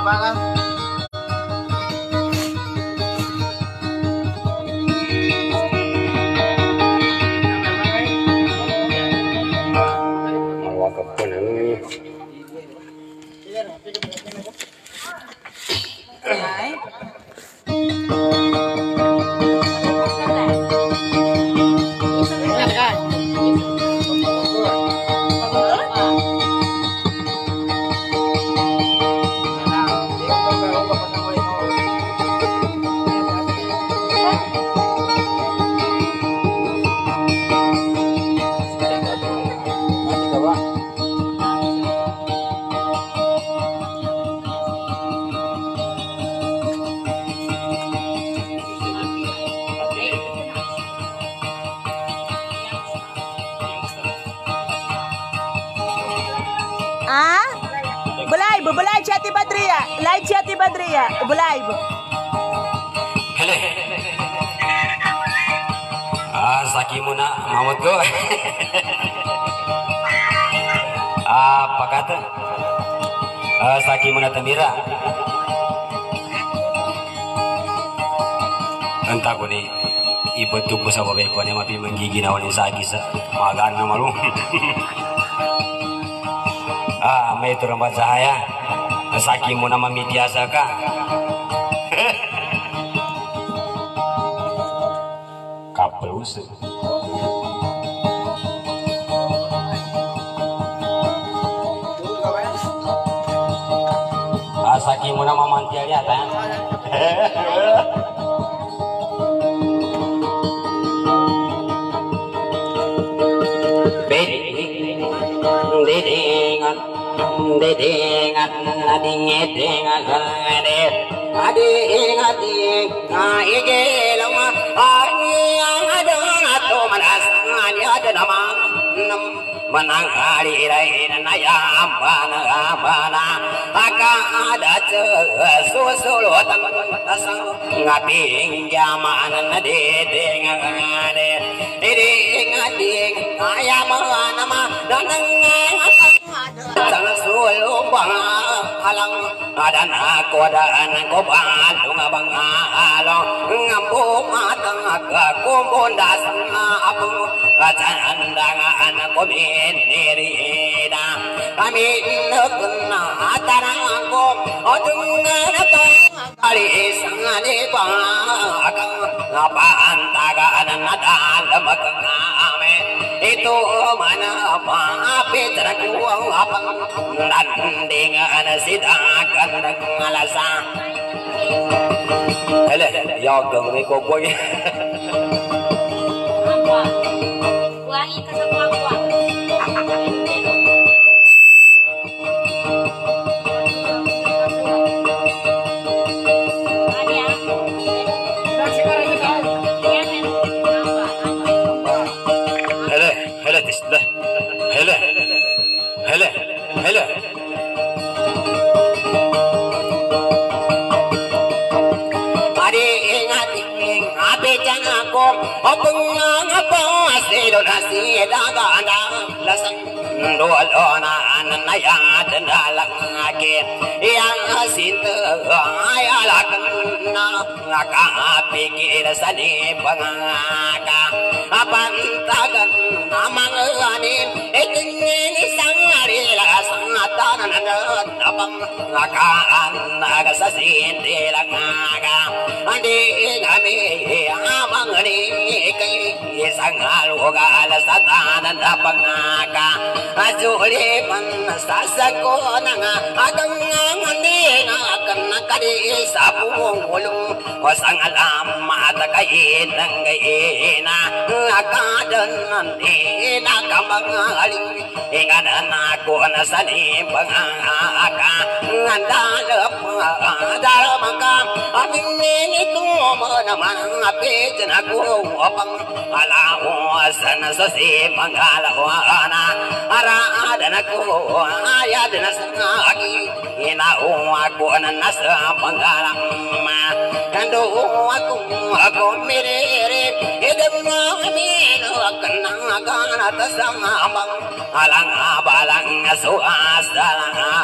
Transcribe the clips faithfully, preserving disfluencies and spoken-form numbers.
banget. Bulay Chati Badriya, Lai Chati Badriya, Bulay. Ah, saki muna, mamut ko. Apa kata? Ah, saki muna tambira. Entah ko ni ibetuk ko sa babae ko ni mapi menggiginaw ni sagi sa magaan na malu. Ah, may turang cahaya. Saki mo na mamitiasa ka. Kapelus. Ah, saki mo na mamantiya yata. Didingan, didingan, adinget, dingan, adinget, adinget, adinget, lama, adingan, ada atau manas, ada nama, menang hari ini naya mana mana, agak ada sesuatu ngaping zaman didingan, didingan, ayam mana mana Tangan sulung bang alang ada nak kodan ko bandung abang along ngampu matang ke kumpul dasang abang kacan dangan ko menirida kami nekna atarang ko odung napa kali sangane bang akang apa antaga nadal makame itu mana apa petra kuang apa landingan sidakan ngalasa hele yo geng ni ko boy wangi ke semua gua hele hele hele Adi ingat ape jangan ko openg apa asih donasi dagang lasang dolona anaya dendalang ake yang sinta ayalak ngaka pikir sani pangaka apan tagan amang ani etingni sangari la sangatan abang ngaka naga sasin dilangaka andi ngami amang ni kai sangal oga la satan abang ngaka ajuli man sasako nanga agang ngandi ngakan nakadi sapung ulung wasangal amata kain nanggaina akadan nanti nakamangaling ingadan aku nasani pangaka ngandalap dalamaka aming itu manaman apijan aku opang alawasan sasi mangalawana ara adan aku ayad nasagi inau aku nasa pangalam kando aku aku mirere edem amino akan atas amang alang abalang suas dalang amo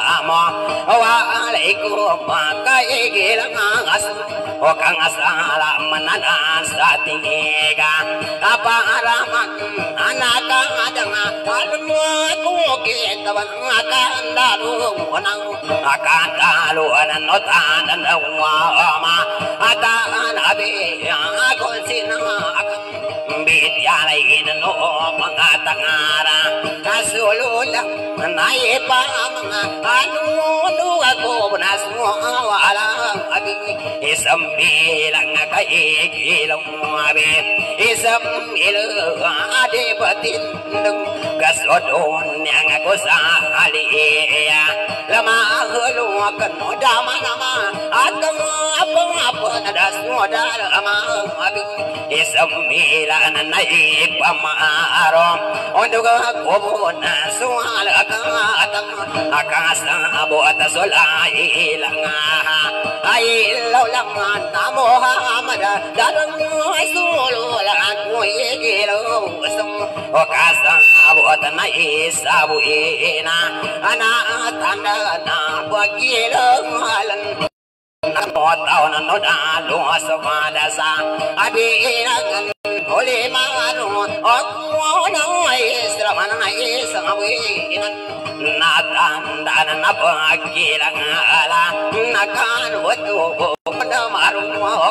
Waalaikum kay gilang as o kang asala mananan sa tingiga kaparaman anak adang almo ko kitawan akandalo nang akandalo ano tanan wa ata nabi ako sinaka bidyalay inano mga tangara kasulula naipa mga ano ako nasmo awalang abi isam bilang kaikilang abi isam bilang ade patindong gasodon yang ako sa aliya lama huluakan dama nama atang apang apa nadasmo dalama abi isam bilang naipa maarom untuk ako na sual akatang akasa abo atas ay lang ay ilaw lang namo hamada darang ay sulo lang mo igilaw o kasang buat na isabu ina ana tanda na pagilaw alan Namotaw na nodalo sa madasa abilang huli mano ako na isra man na isang awinan natanda na pagilang ala nakanwato na marumok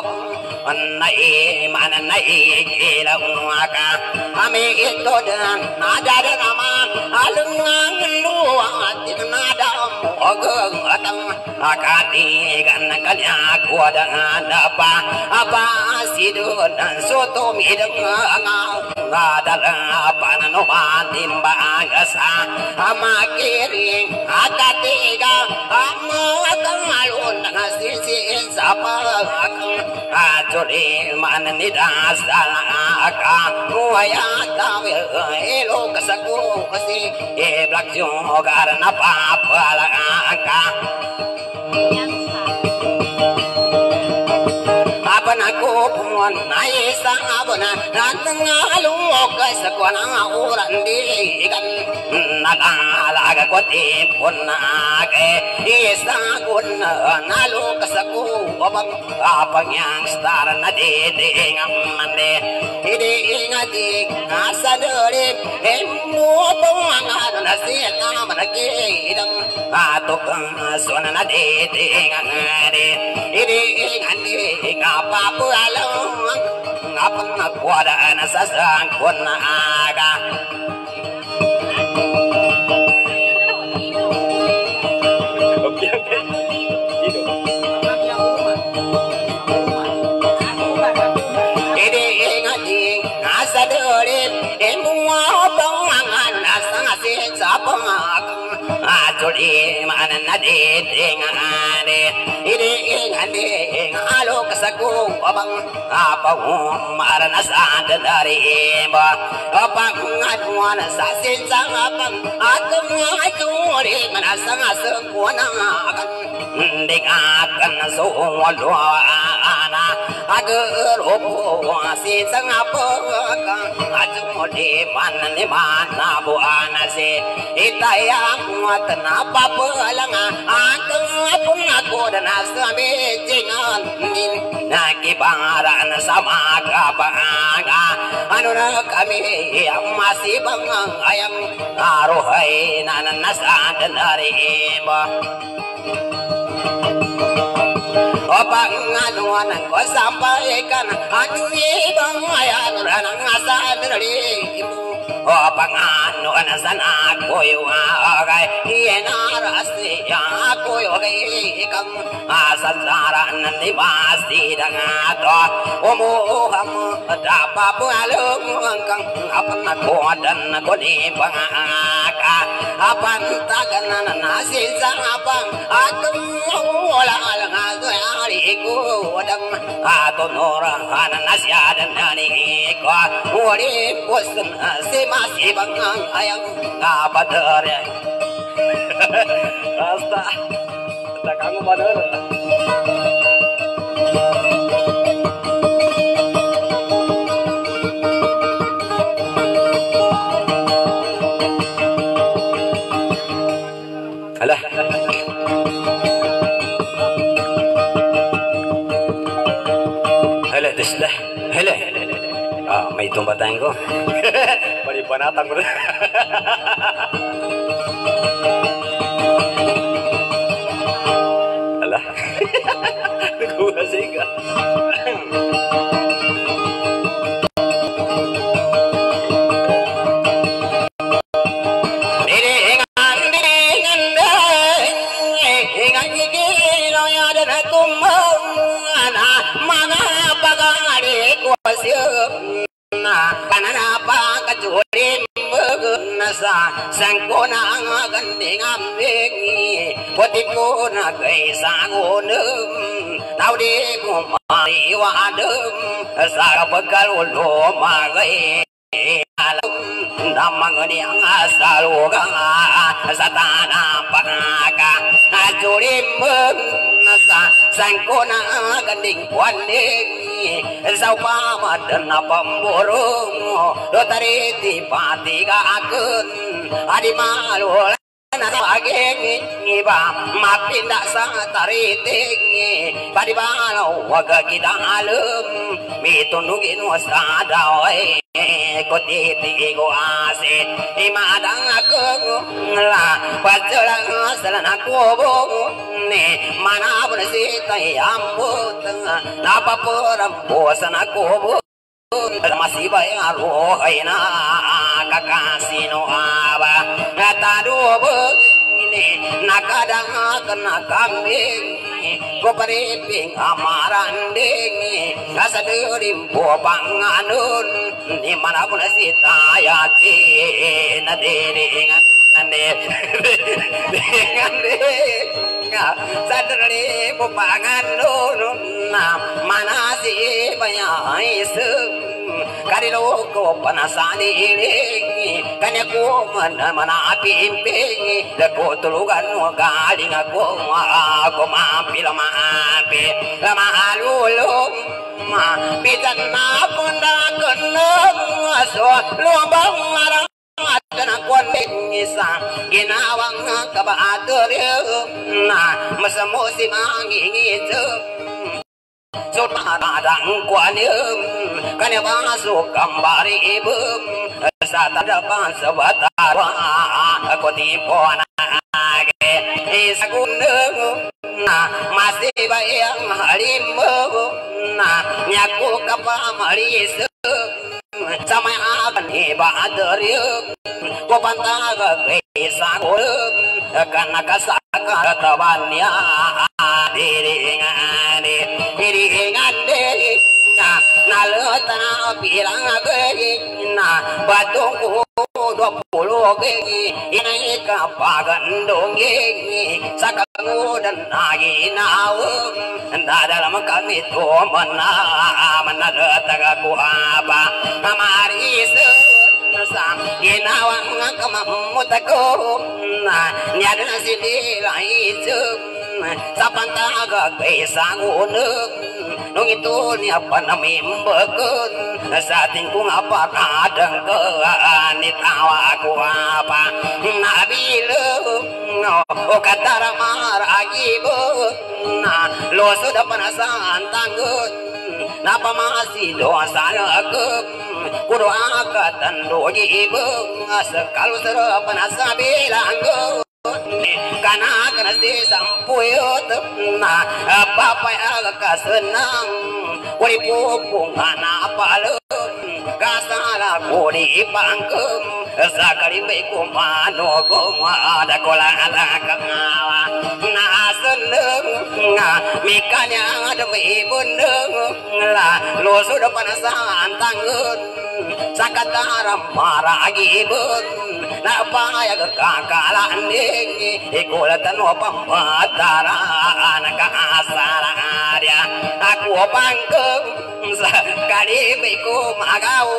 Nai mana nai kila umaka kami itu dan nada dan nama alungang luang nada mogeng atang akati kan kanya kuada apa apa sidun soto mideng ngada apa nano timba agasa ama kiring akati ga ama atang alun ngasisi sapa Jodi mana ni dasaka waya tawe elo kasaku kasi e black jo garna papa la ka apa naku pun nai sabana natngalu kasakwana uran di kan nagala ga kote pun ake isa kun nalu kasaku obang apa yang star na de de ngamande ide ingati asadore emu pangan na sila manake idang atok sona na de de ngade ide ingati ngapa pulang ngapa ngakwada na sasang kun aga Jodi mana nade dengane ide ngade ngalo kasaku abang apa marana sad dari ba apa ngadwana sasin sang abang atung ajuri mana sang asekuana akan dek akan so walo ana agar opo si sang apa ajuri mana ni mana bu anase itaya muat Napa pelanga atung pun aku dan asami jangan nakibaran sama kapaga anu kami yang masih bangang ayam arohai nanan nasa dan dari iba Opa nganuan ko sampaikan anu ibang ayan ranang asa dari ibu O pangano na sana ko yung agay Ienarasi ako yung ikang Asasaran ng libasi na nga to Umuham Dapa po along kang Apan nakudan na ko ni pangaka Apan tagan na nasisa apang Atong wala lang ato ari ko Wadang ato norahan na nasyadan na ni ko Wali pusan si masih bangang ayang ngapadar ya. Asta, tak kamu padar. Alah. Alah, tes dah. Alah. Ah, may tumbatan ko. Bali panatang ko. Alah. Nagkuhasay ka. Sangkona ganding aming pati ko na kay sangonum tao di ko maiwadum sa pagkal ulo magay alam damang ni ang asaluga sa tanang pangaka ajurim sa sangkona ganding kwaning sa pamadan na pamburong do tariti pati kaakun adi malu na ageng iba mapinda sa tariting padi balaw wag kita alam mitunugin sa daway kotiti ko asin imadang ako la pajalang sala nakubo ne manapun si tayambut napapuram bosan aku masih banyak rohai na kakasino aba ngataduh ini nakadang kena kambing ko pariping amaranding kasadurim bobanganun di mana pun si tayati nadiringan nande dengan dengan sadari bobanganun na mana si banyak isu karilo ko panasani ini kanya ko mana mana pimping lako tulugan no galing ako ako mampil maampi mahalulong ma pitan na punda kenong aso lubang marang dan kuning isang ginawang kabatur na masamusi mangingito Sumadang kuanim kanya masuk kembali ibu saat ada pansabatawa aku tipu nage isaguneng na masih bayang harimau na nyaku kapamalis sama akan ibadah ko pantaga isaguneng karena kasakar tawannya diringane diringane nalutana bilang na batungku dua puluh gigi ini kapagandong gigi sakangu dan nagi nawum dalam kami tu mana mana tagaku apa kamari sam ginawang kamamutako na nyada sini laizu sapantaga kaisangunung nung itu ni apa namimbekun sa ating kung apa kadang ke anitawa aku apa nabilu no o katara maragi bu na lo sudah panasan tanggut napa masih dosa aku kudu akatan doji ibu sekalu serap panasa bilang kana kana si sampuyot na papa ya kasenang wali pupung ana palun kasala kuri pangkum sakali me kumano goma ada kola ala kangawa na seneng na mikanya ada me bundeng la lo sudah panasan tangun sakataram maragi bun na paya kakalan ding ikulatan o pamatara anaka asara dia aku pangkem sakali ko magaw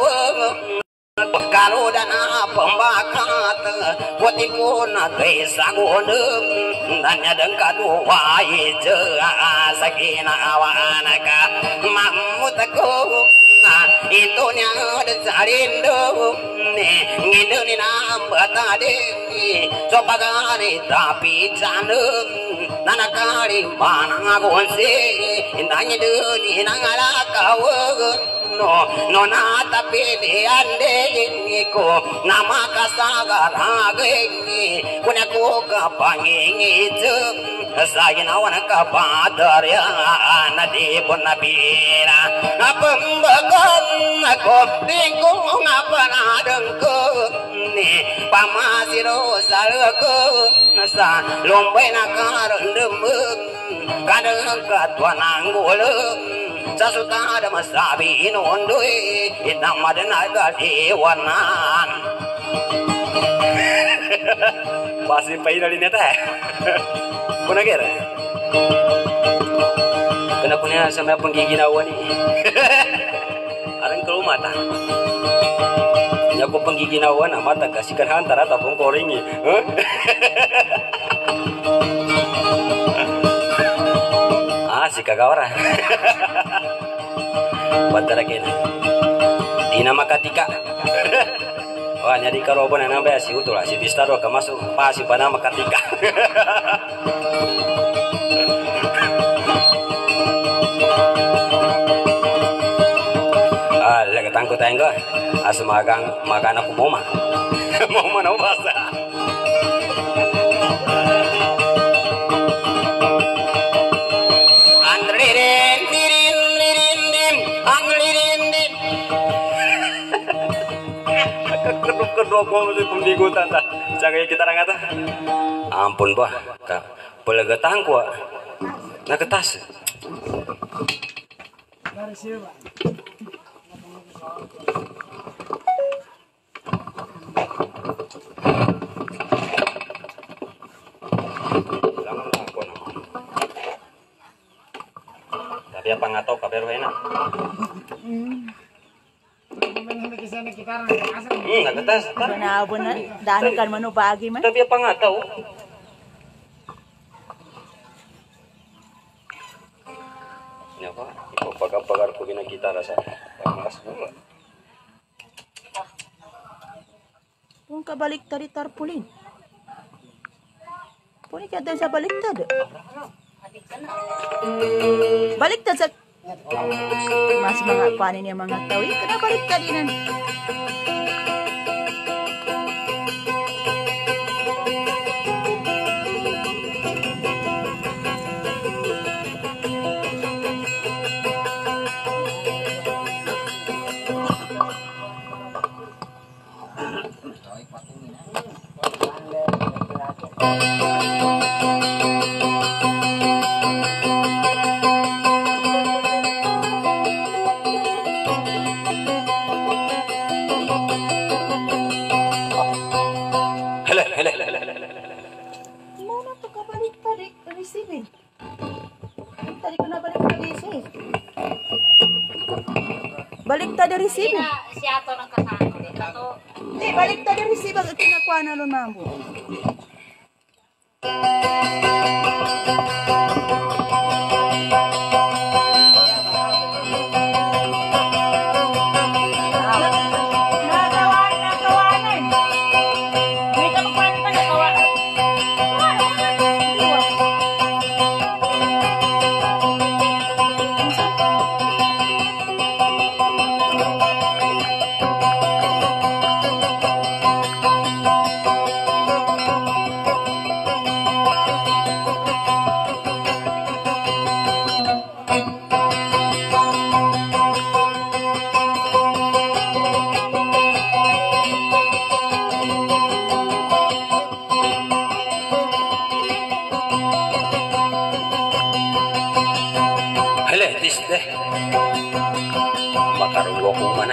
kalau dana pembakat poti pun kay sagunum danya dengka dua ije sakina awanaka mamutako itu nya desarindo ne ngido ni nambah tadi sopagani tapi canum nanakari mana gonse indanya duni nangala kawo no no na tapi de ande ko nama kasagar hage kunya ko kapangi itu saya nawan kapadar ya nadi bonabira apembagan ko tingkung apa nadengko ni pamasiro salko sa lombe nakarendem kadang katuan anggolem sasuta ada masabi inondoi hitam ada naga dewanan masih pakai dari neta puna kira kena punya sama penggigi nawa nih arang kalau mata nyaku penggigi nawa na mata kasihkan hantar atau pengkoringi si kagawara bantara kena dina makatika wah nyari karobo na nambah si utulah si bistaro kamasuk pasi pada makatika ah lega tangko tanggo as magang makan aku moma moma no basa kedua masih pembigutan tak jaga kita rangata ampun bah kak pelegetang ku na ketas tapi apa nggak tahu kabar enak Hmm, nggak ketas. Benar-benar, danu kan manu bagi man. Tapi apa nggak tahu? Ini apa? Iko pagar-pagar ko bina kita rasa. Pamas dulu. Pun kabalik tadi tarpulin. Pun kita sa balik tadi. Balik tadi sa mas mga panin yung mga tawi. Kena balik tadi nan. Balik tadi receive. Siya to ng kasama dito to. Hindi, balik tadi receive ang kinakuha na lunambo. deh makarunggo ko mana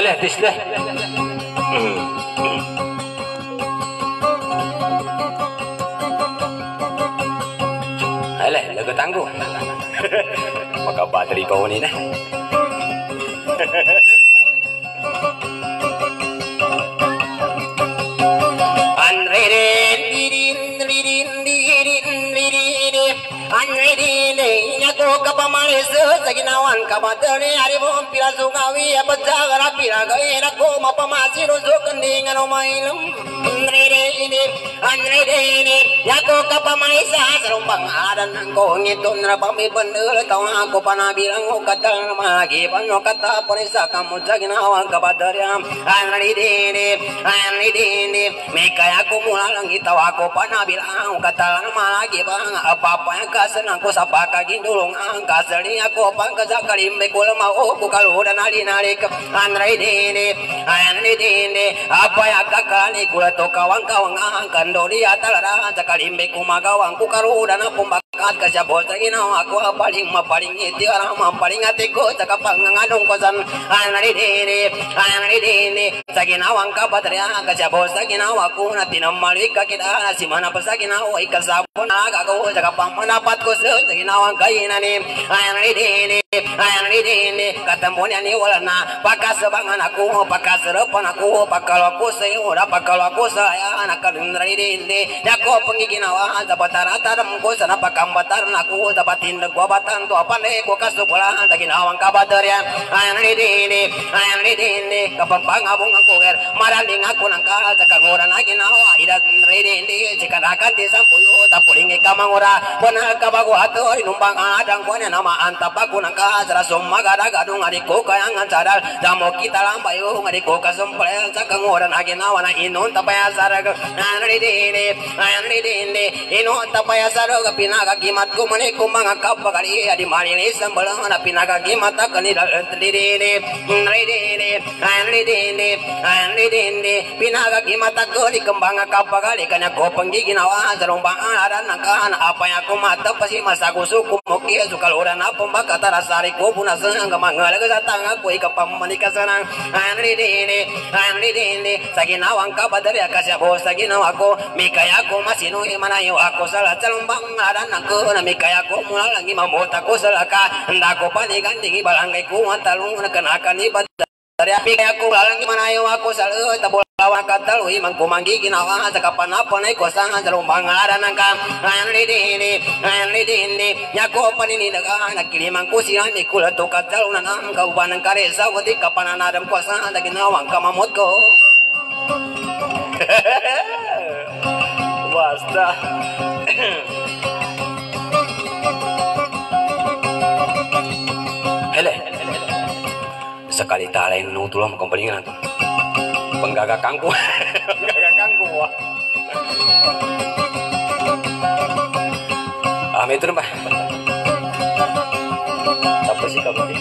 Hele tis deh. Hele lagu tangguh. Maka bateri kau ni nah. Anririn dirin dirin dirin dirin anririn nyako kapamalis saginawan kabateri haribom pila sungawi apajagara pila gaira ko mapamasi rusuk kendingan omailum anririn anririn nyako kapamalis serumpang adan ko ngitun rapami bener tau aku panah bilang kata magi pano kata ponisa kamu saginawan kabateri anririn anririn Mekaya aku mulang itaw ako pa nabilang katalang malagi bang apa-apa yang kasenang ko sa pakagindulong ang kasali ako pang kasakalimbe ko lamao ko kaludan alinalik anray dini anray dini apa yang kakali ko to kawang-kawang ang kandori atalara sa kalimbe ko magawang ko karudan na pumbakat kasya bol sa ginawa ako paling mapaling iti arang mapaling ati ko sa kapanganganong ko san anray dini anray dini sa ginawang kabatrya kasya bol sa ginawa ko na tinamalik ka kita si mana pa sa ginawa ikasabon na gagawa sa kapamanapat ko sa ginawang kainan ni ayan ridini ayan ridini katambon yan wala na pagkasabangan ako pagkasarapan ako pagkalo ko sa iyo pagkalo ko sa ayan nakarinridini ako pangiginawa sa batarataram ko sa napakambataran ako sa batindag wabatan to apanay ko kasupulahan sa ginawang kabadaryan ayan ridini ayan ridini kapag pangabong ako maraling ako ng ka sa kanguran na ginawa idat ridini sikarakan di sampuyo tapuling ikamangura bona kabagwato inumbang adang ko na maantap ako ng kasara sumagaragadong adiko kayang ansadal damo kita lambayo adiko kasumpalayan sa kanguran na ginawa na inon tapaya sarag ridini ridini inon tapaya sarag pinagagimat ko manikum mga kapagali adi malinis ang balang na pinagagimat ako nila ridini ridini ridini ridini pinagagimat ako di kembang kapagali kanya ko panggiginawa sa rumbang aran ng kaan apa yang aku mata pasi masa kusuku moki sukaluran apa mbak tarasari ko punas ang kamangala sa tanga ko ikapamanika sanang anridini anridini sa ginawang kabadari kasya bo sa ginawa ko mikaya ko masino imanayo ako sa lumbang aran ng ko na mikaya ko mula lang imamota ko sa laka handa ko paniganting ibalangay ko ang talong na kanakan ibad dari api kaya ko lalang manayo ako sa tabulawan kataloy man kumanggi ginawa sa kapanapan ay kosangan sa lumbang aran ng ka ayan ridini ayan ridini nyako paninilaga nagkilimang ko siya ni kulato katalo na ng kauban ng karesa wadi kapananadam ko sa na ginawang kamamot ko basta hele sekali talay nutulang kempalingan penggagakangku penggagakangku wah ah itu mbah apa sih kamu ini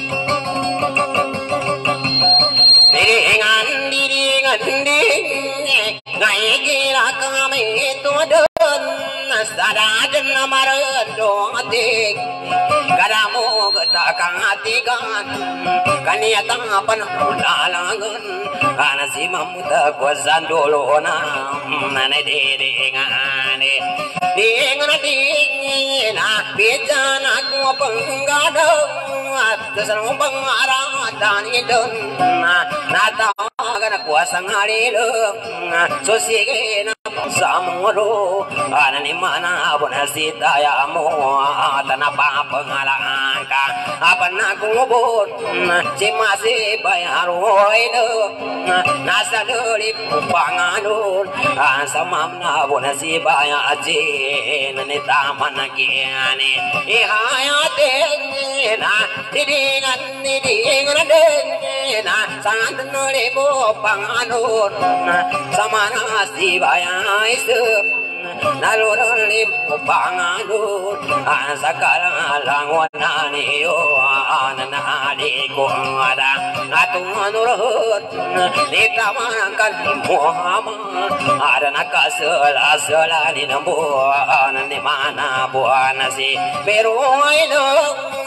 diringan diringan diringan ngai kira kami itu don sadajan amaran doatik kadamu getakang hati kan kaniatan panulalangan ana si mamuta kuasan dulu na nane dingane dingana dingina pijana ku penggada terserong pengaratan itu nata kana kuasa ngarilo sosigena samuro ana ni mana abona sitayamu tanapa pengalangka apa naku ngobot si masih bayar itu nasa dari panganun sama abona si bayar aji nani taman kiani ihayate na didingan didingan dena sangat nuri panganun sama nasi bayar itu nalurali panganun asakala langwanani yo ananali ko ada atunurut ditamangkan Muhammad ada nakasala sala ni nambu anani mana buana si pero ino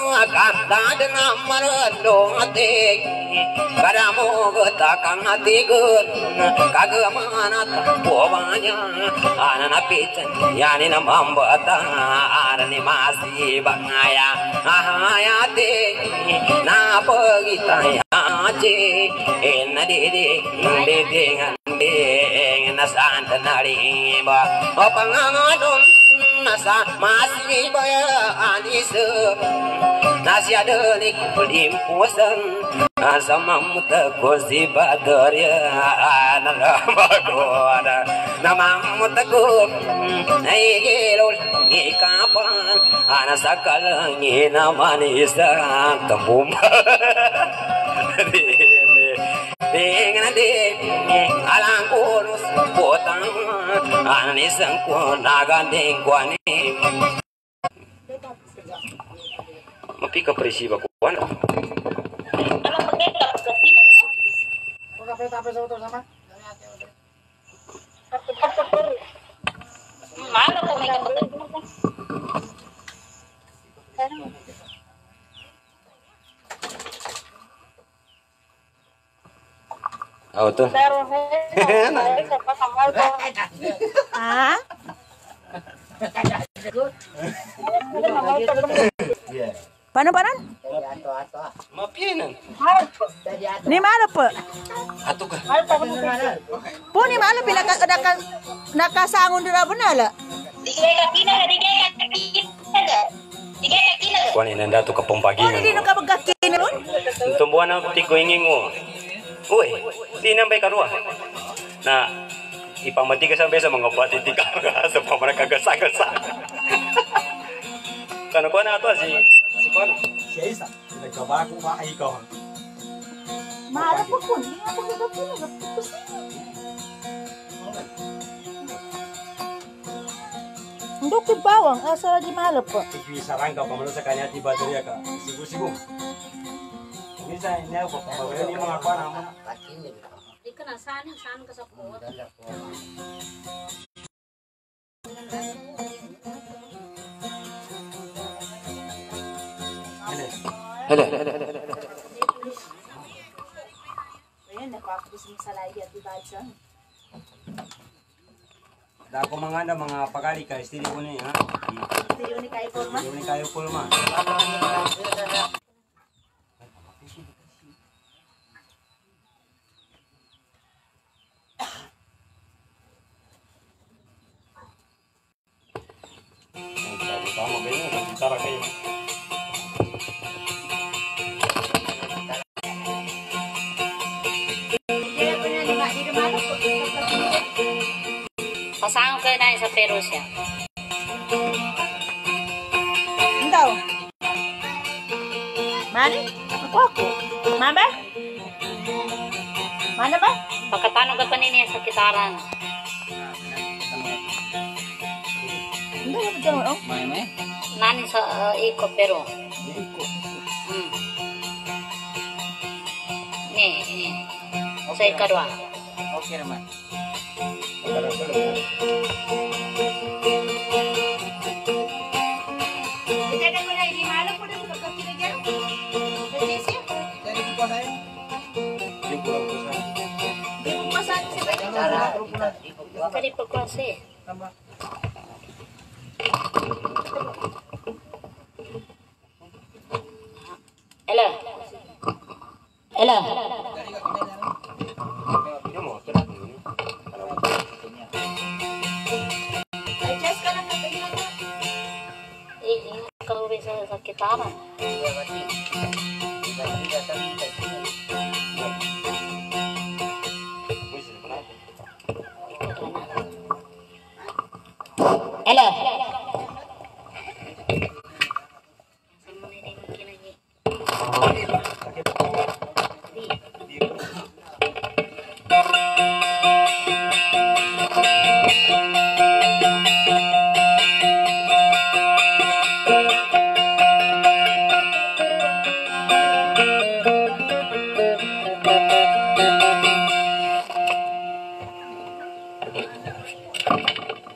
kata dengan merendong hati kadamu getakan hati gun kagemana tambobanya anak pican yani namambata arani masih bangaya ahayati na pagita yaci ena dede dede ngande nasanta nari ba opangangadon nasa masih baya anise nasi ada lik pelimpusan sama muta kosi badarya analamadona nama muta ko naigelo ni kapan anasakal ni namanisa tambumba dengan de alang kurus potang anisan ko naganding kwani mapika presiba ko ano Mana kau main kapal? Oh tuh. Ah? Paano paano? Mapianan. Ni malo po. Ato ka. Po ni malo pila ka naka nakasangon dira bunala. Digay ka kina, digay ka kina. Digay ka kina. Kuan inanda to kapong Po pagingan. di no ka magkakin ron. Tumbuhan ang tikoinging mo. Uy, di nambay karua. Na ipamati ka sa besa mga batid di ka sa pamana kagasa-gasa. Kano ko na ato si si Kuan. Si Isa, nagkabako ka ay ikaw. Malo po po ni ako gagawin na. Untuk ke bawang asal di malo po. Ikaw sarang ka pamalo sa kanya tiba diri ka. Sigo-sigo. Minsan niya ko pamalo ni mga kuan amo. Di ka na saan, saan ka sa kuwa. Hele. Ayan, nakakabis mo sa lagi at diba siya. Dako mga na mga pagali ka estilo ko ni ha. Hindi ni kayo forma. Hindi kayo pulma. Tama ganyan, gitara kayo. Pasang ka na sa Perusya. Então. Mani? Ako ako. Mama? Mana ba? Pagkatano ka pa niya sa kitaran. Hindi na ba dyan, oh? May may. Nani sa uh, iko pero. Iko. Hmm. Ni, ni. Sa ikarwa. Okay naman. Itagan mo na, hindi malo po na ito pagkakinagyan. Nagsisi? Dari ko pa Hindi ko lang sa. Hindi mo masabi si Bayo. Kali po kasi. Tama. Ela. Ela. Adjust ka lang na ganyan na. Eh, ingat ka uwi sa, sa kitaran. Ela.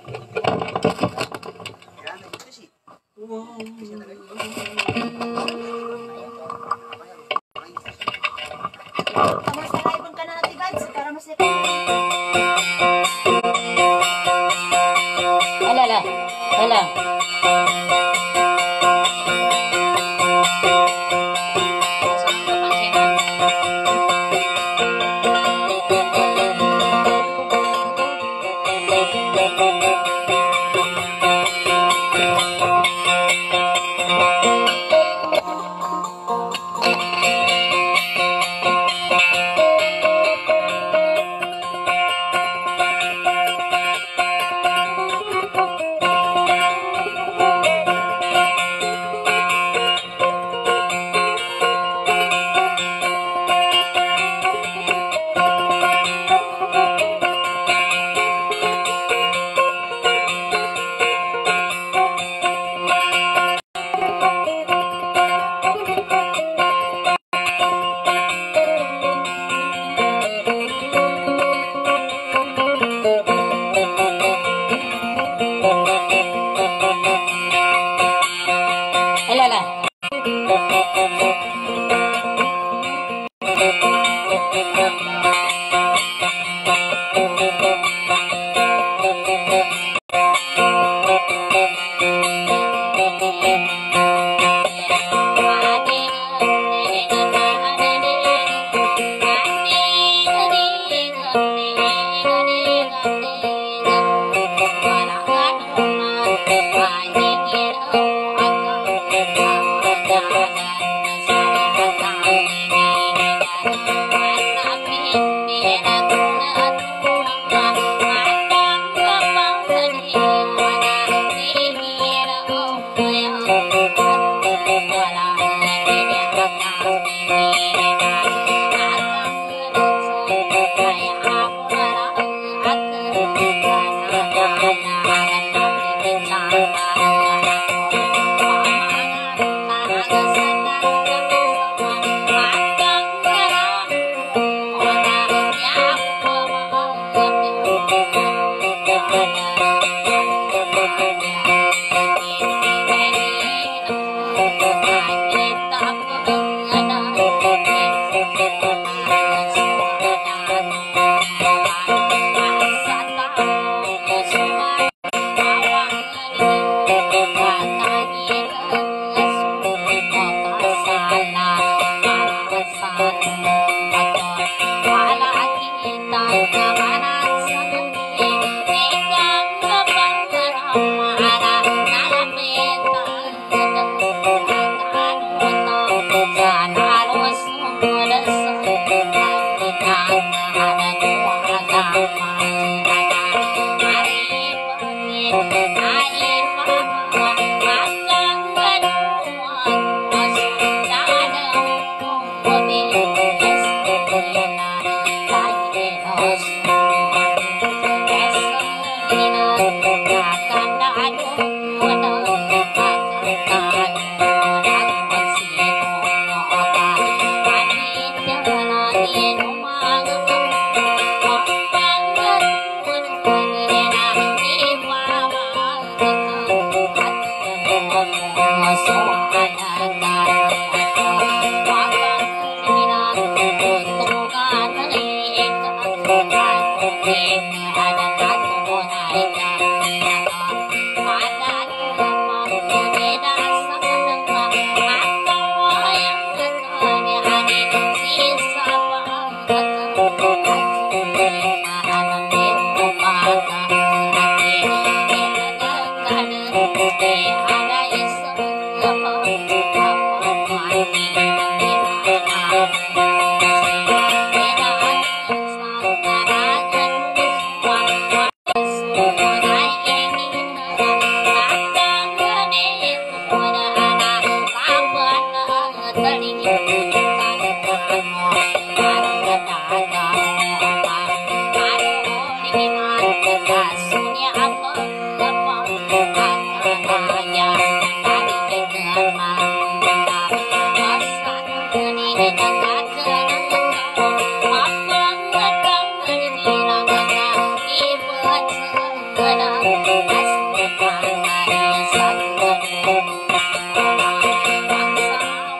Wow. Alah lah, alah.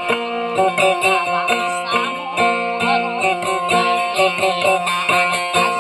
Thank you.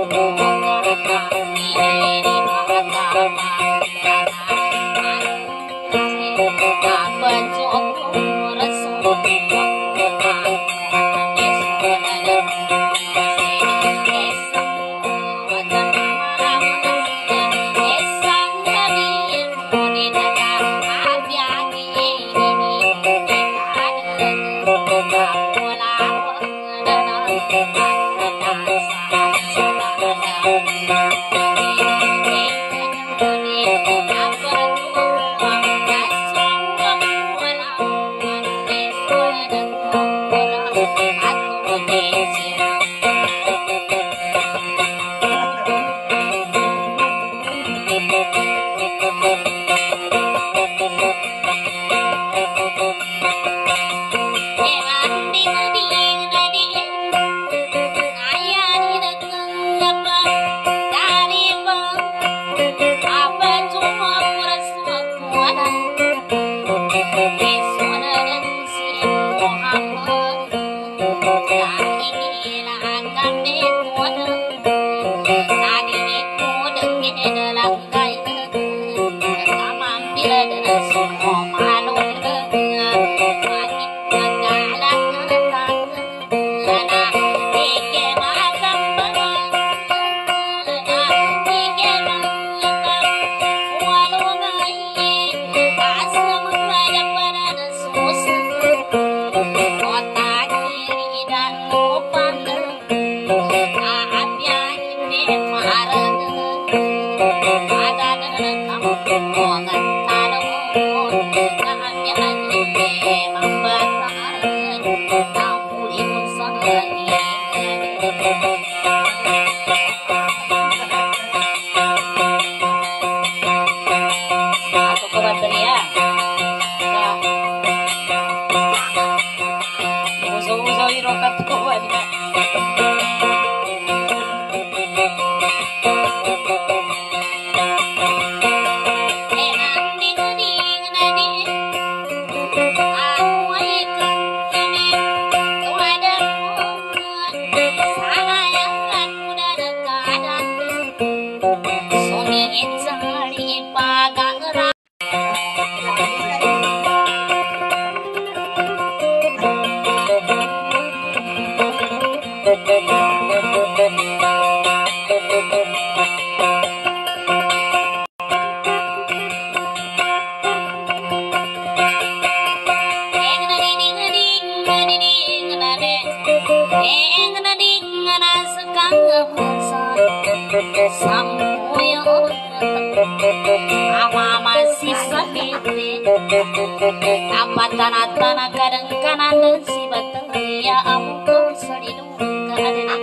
Apa tanah-tanah kadang kanan si batang ya ampun selidu kadang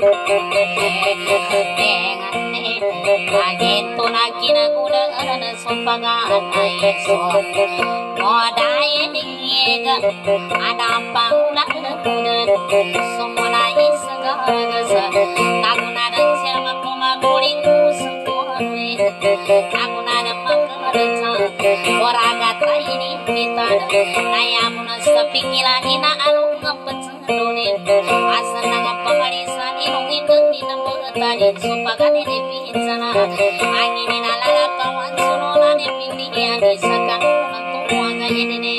Agento nakina kuda ana sompagan aiso modai diega ada pangula kuda somona isaga gasa takuna dan selma kuma kuring kusukuwe takuna dan makarasa oraga ini kita ayamuna sapingilan ina anu ngempet sedone asana ngapamarisan inung indeng dina tadi sompagan ini pinsana angin ina lala kawan sunona ni pindi adi sakan nantu wanga ini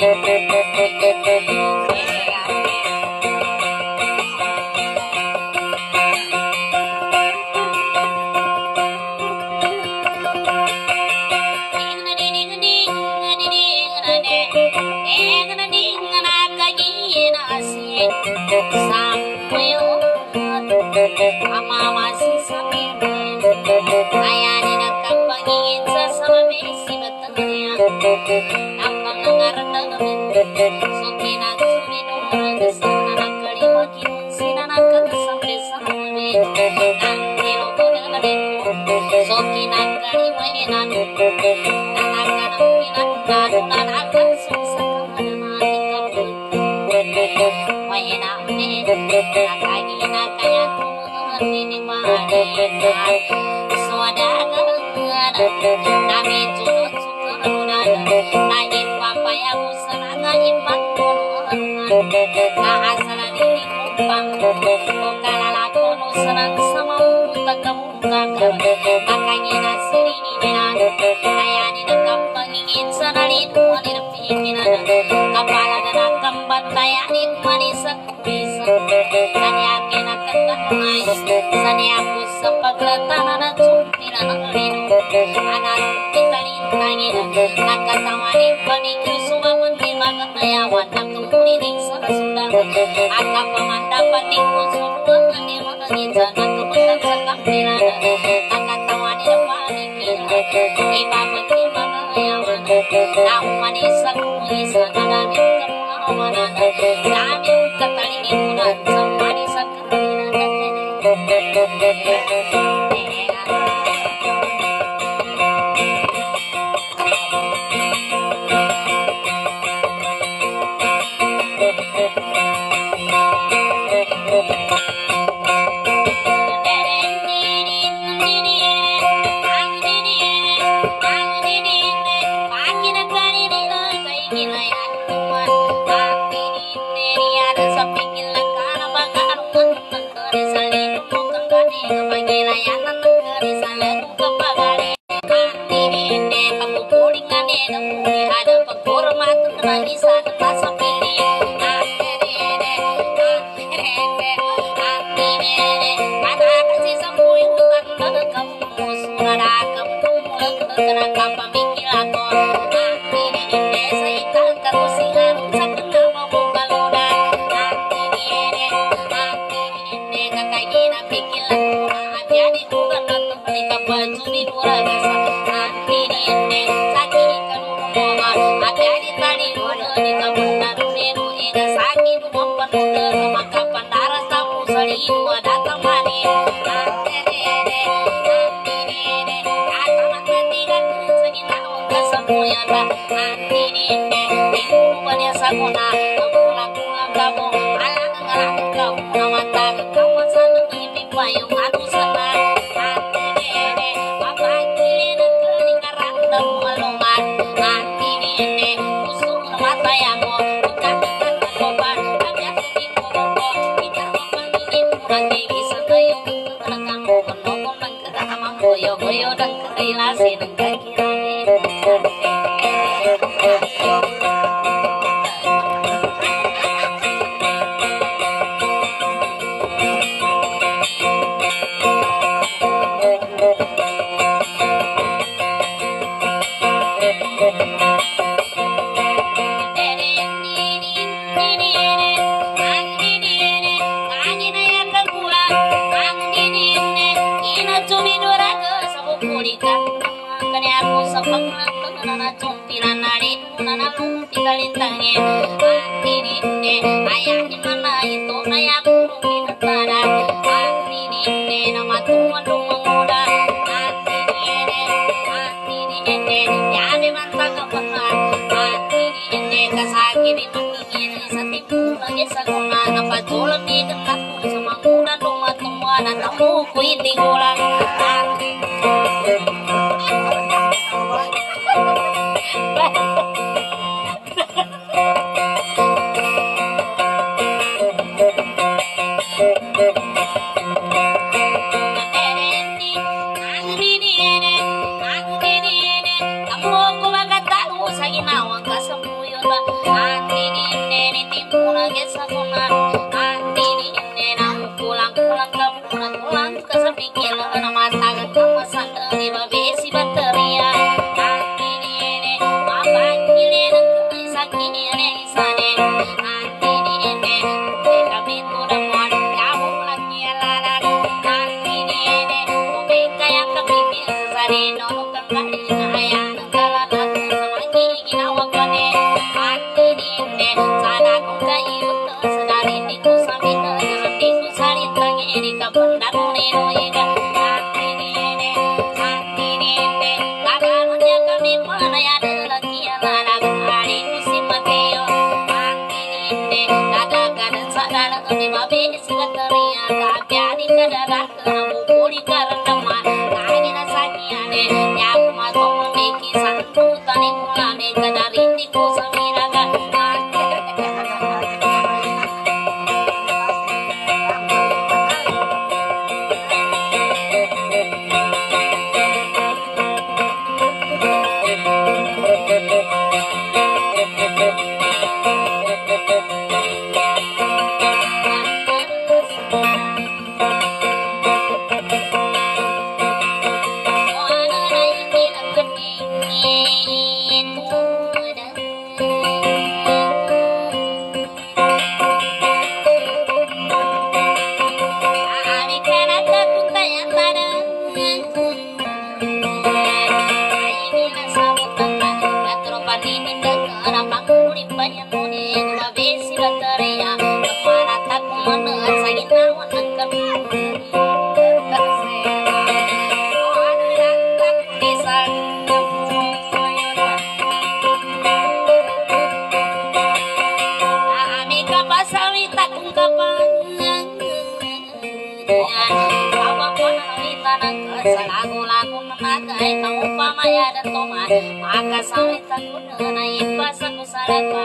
ama masih sambil ayani nak pangin sesama besi betulnya nampang ngarendang sokina suni nurang kesana nak kelima kimun sina nak sampai sampai nanti lo kuda dek sokina kelima enak anak anak minat kadu anak susah mati kabut enak nih lagi nakanya ini madina saudara nami junut suka naik papa yang usah naik pantulan nah asal ini kumpang bukan laku senang sama tak kemukan bakal makanya nasi ini nang ayah di dekat pengingin senari tuan di pikiran kepala dan kembat taya di manis bisa dan yakin akan damai sani aku sepaglatan anak cumpiran linu anak kita lintangin nakal tawani panikir suka mentimbangan ayawan nak kemudian sesudang akak pemandapan di kusuruan di mengin jangan kebetulan sekampiran akak tawani panikir iba mentimbangan ayawan tahu manis bisa ada di kemulawanan kami ketali imunan sama di sekampiran Thank you. lagu-lagu menagai kau pamaya dan toma maka saling takut naik pasang usara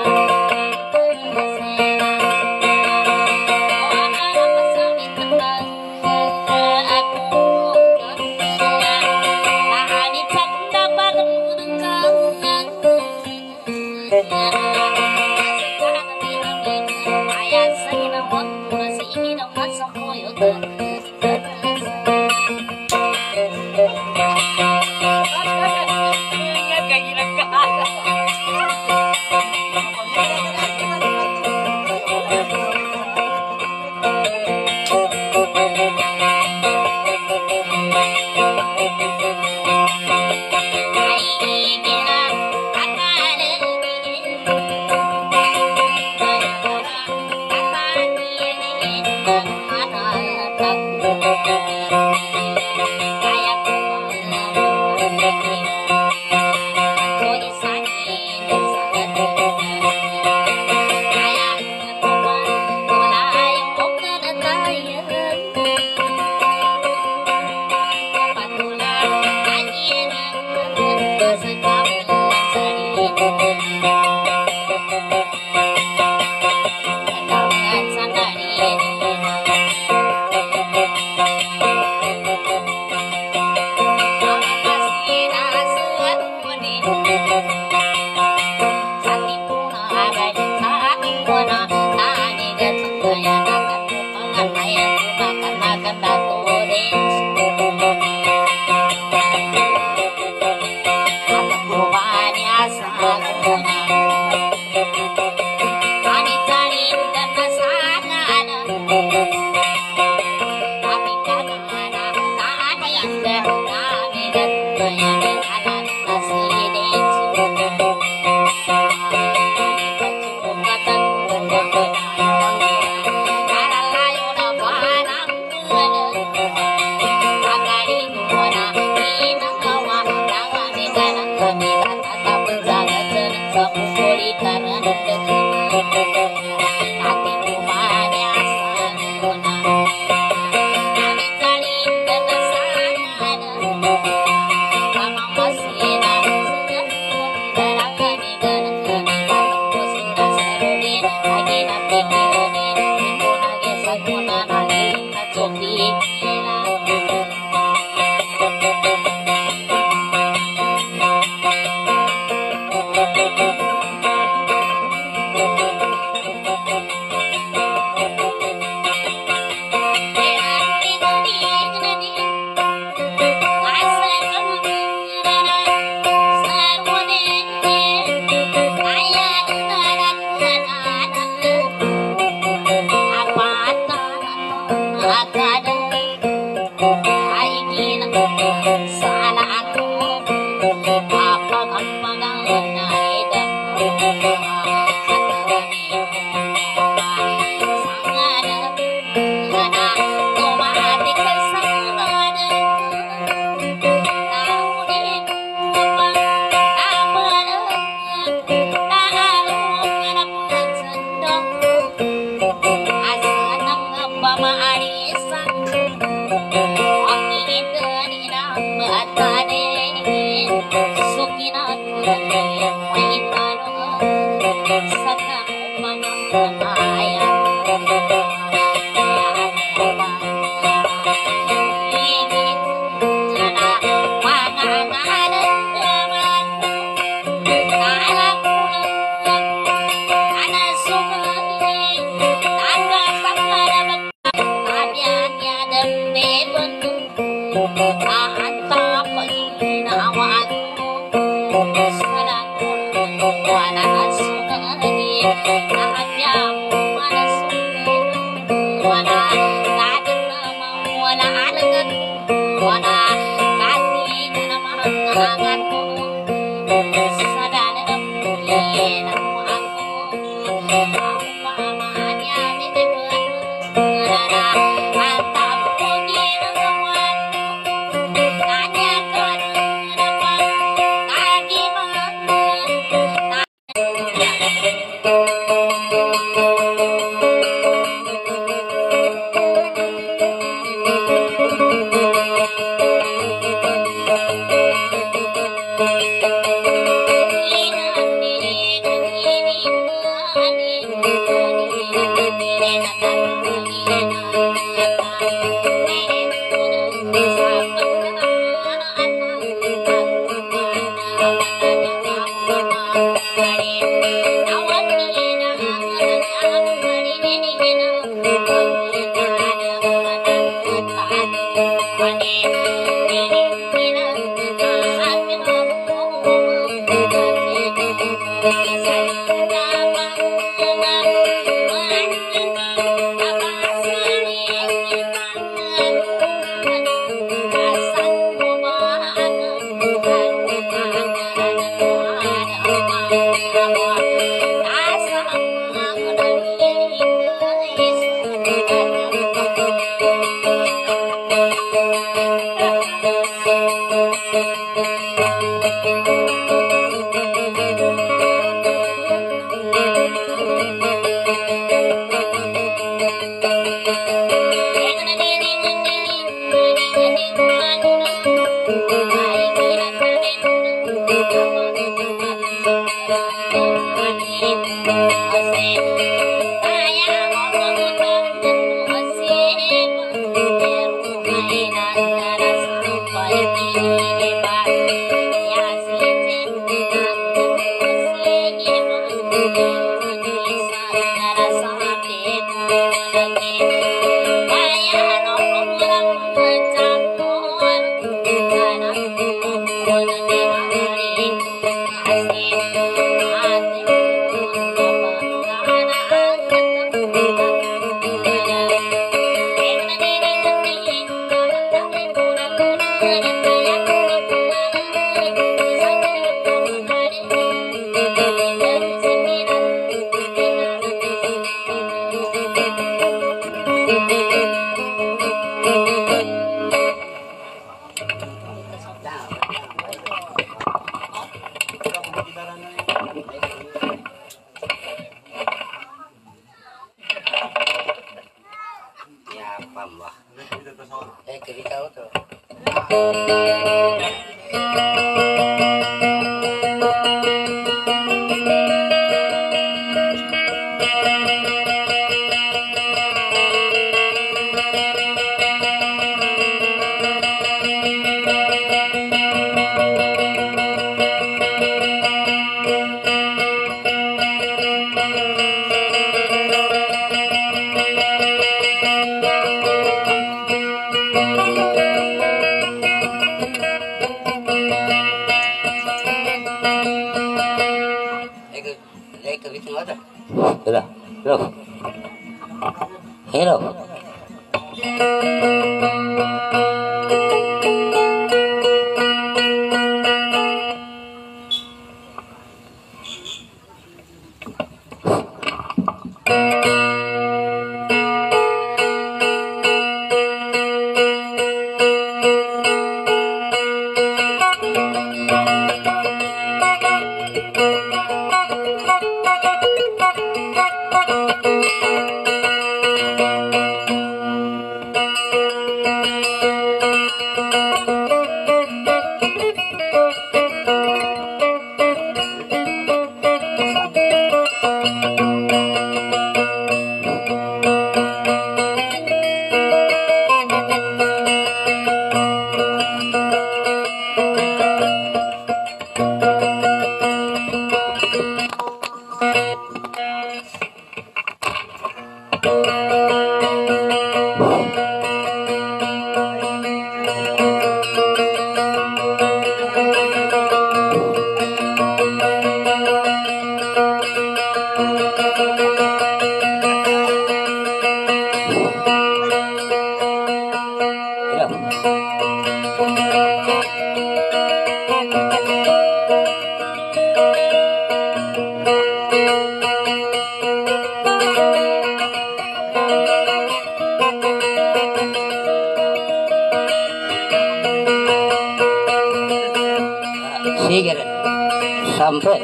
Sampai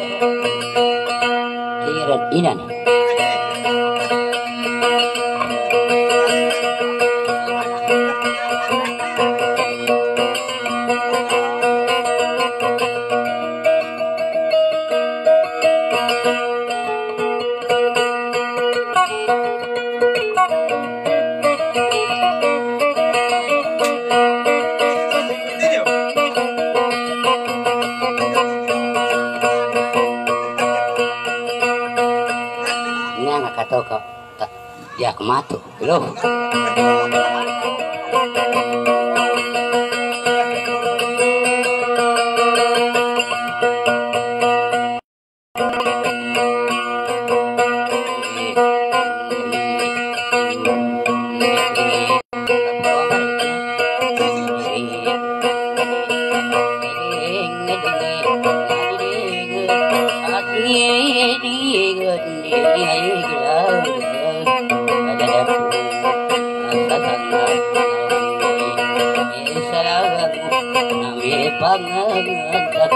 tiran inan. Kata kau tak ya kematu, loh. kami pangangat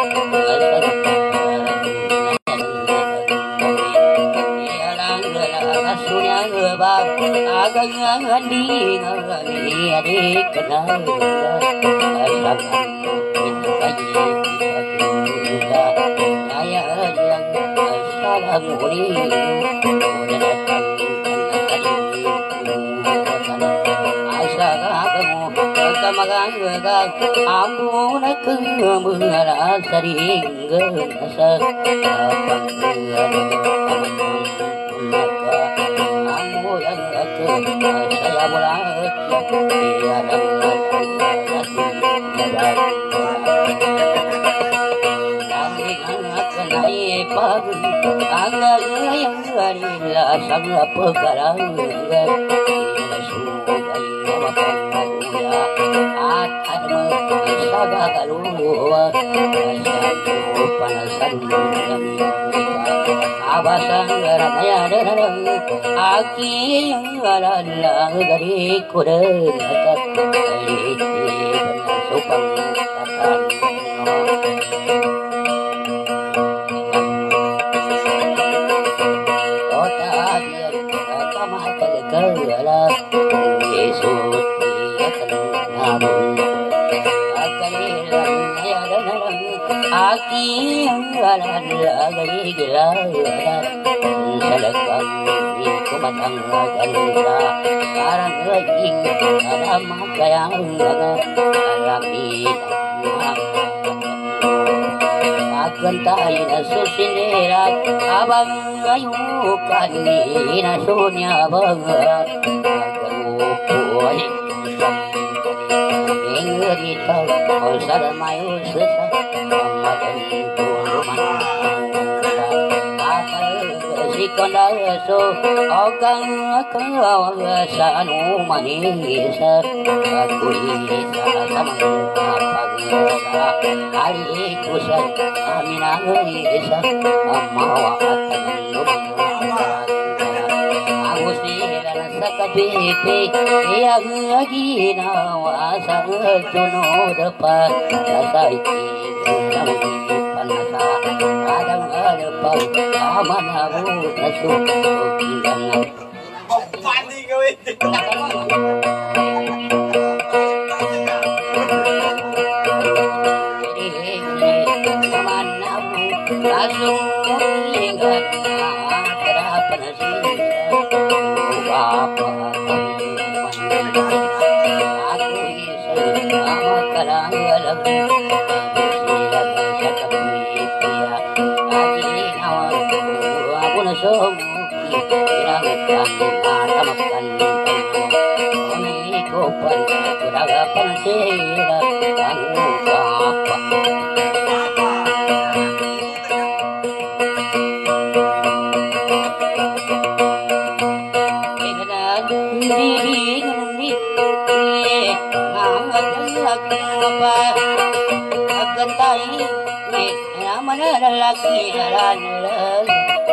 agang di ngani adik kenal asangan itu kaji kita saya yang salam uli udah datang asa kamu kamagang gang aku nak mengarah sering asa apa kamu yang aku saya mulai tiada kami anak naik pagi angga yang garilah sangat perkara abasan ramaya darang aki yang adalah dari kuda dari supang akan kota biar kamar terkala Yesus aki yang adalah dari gelar salakkan di kumatang ganda karang laging ada makayang alami akan tayo na susinerat abang ayukan ni nasunya banga agalupuan Ingerita o salamayo sesa amadan turuman akal sikondaso ogang akal sa anumanisa aku isa samang kapagila ali kusan aminanisa amawa atan lumang Sakapipi yang lagi nawasan tunod pa sasaiti namun panasa kadang ada pa aman aku nasuk kilangan Pandi gawin. naman aku langsung ingat terapan sih apa aku isa amat kalangalang bersilang sa kapipia lagi nawan aku na sumuki pinagkan matamakan umikopan kuragapan sila ang papa lelaki lalan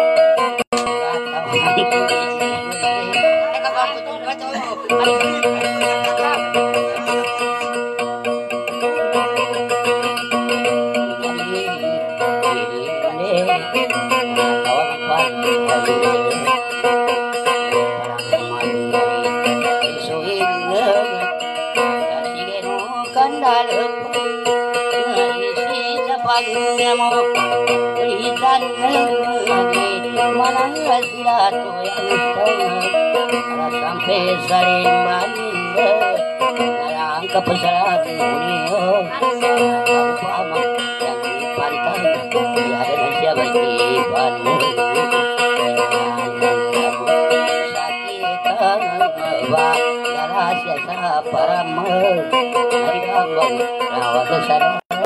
Tulisan lagi mana sila tu yang setengah sampai sering balinda Narang kepesaran dunia Kamu yang di pantai tiada nasihat bagi panu Sakitan bawa rahasia saparama Dari abang rawat besar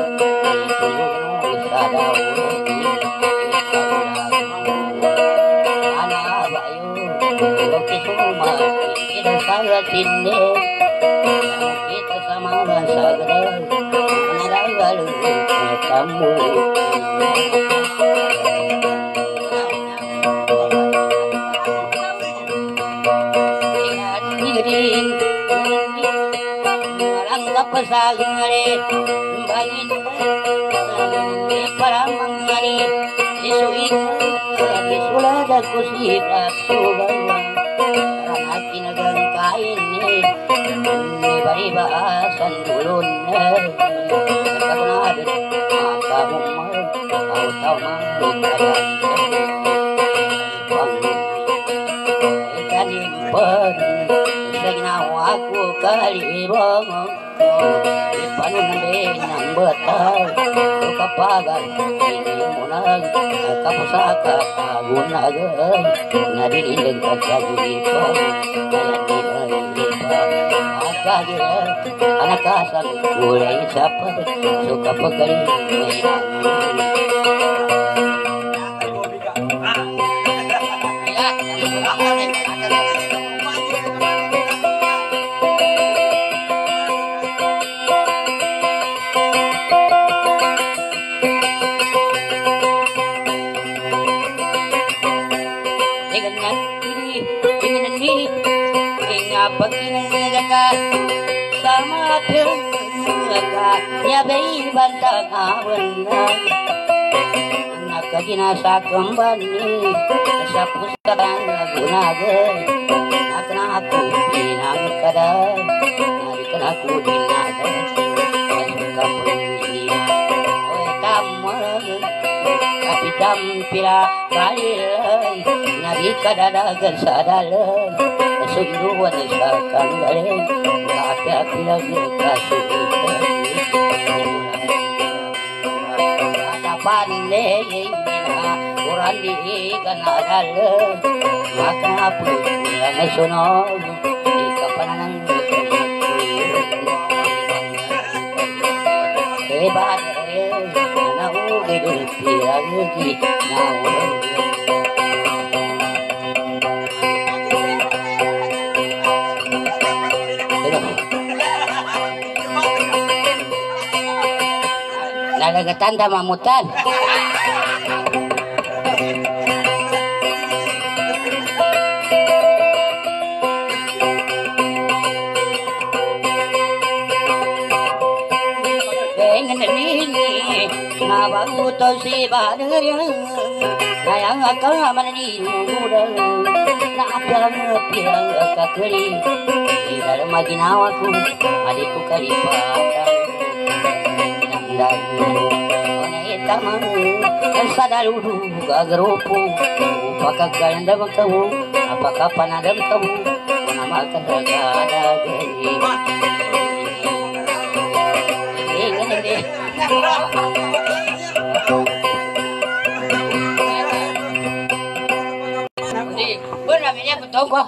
Tinde kita sama sagara menaragal kamu diri orang kapasagare kain di para mangani isu itu isulah dan kusira subawa karena kinagan kain ni ni bari bahasan dulun karena ada maka umar tahu tahu mah ikan impan seginawa aku kali bongong ipanun nang betal kapagan ini munang kapusaka agunagan nadiniling kajuri pang ayanilang akagir anak asal kulay siapa suka pagari sama teraka ya bayi bantang awan nak jinasa kembali sapuskan gunaga nak aku pinang kadang hari kan aku dinaga kapunya oi tamal tapi tampila kali nabi kadadagan sadalan sunduan sakan galeng ada lagi kasih ada pandai orang di kanadal maka apa yang sono di kapanan hebat na ugi lagi na Nalagatan ta mamutan. Pengen nini nabangu to si badere nayang akaman ni muda na apalang piang kakali di dalam maginawaku adikku kalipatan tamang sadaludu gagaropo pakaganda magtawo apakah panadam tawo nama kadagada gani ingin ini benar namanya betul kok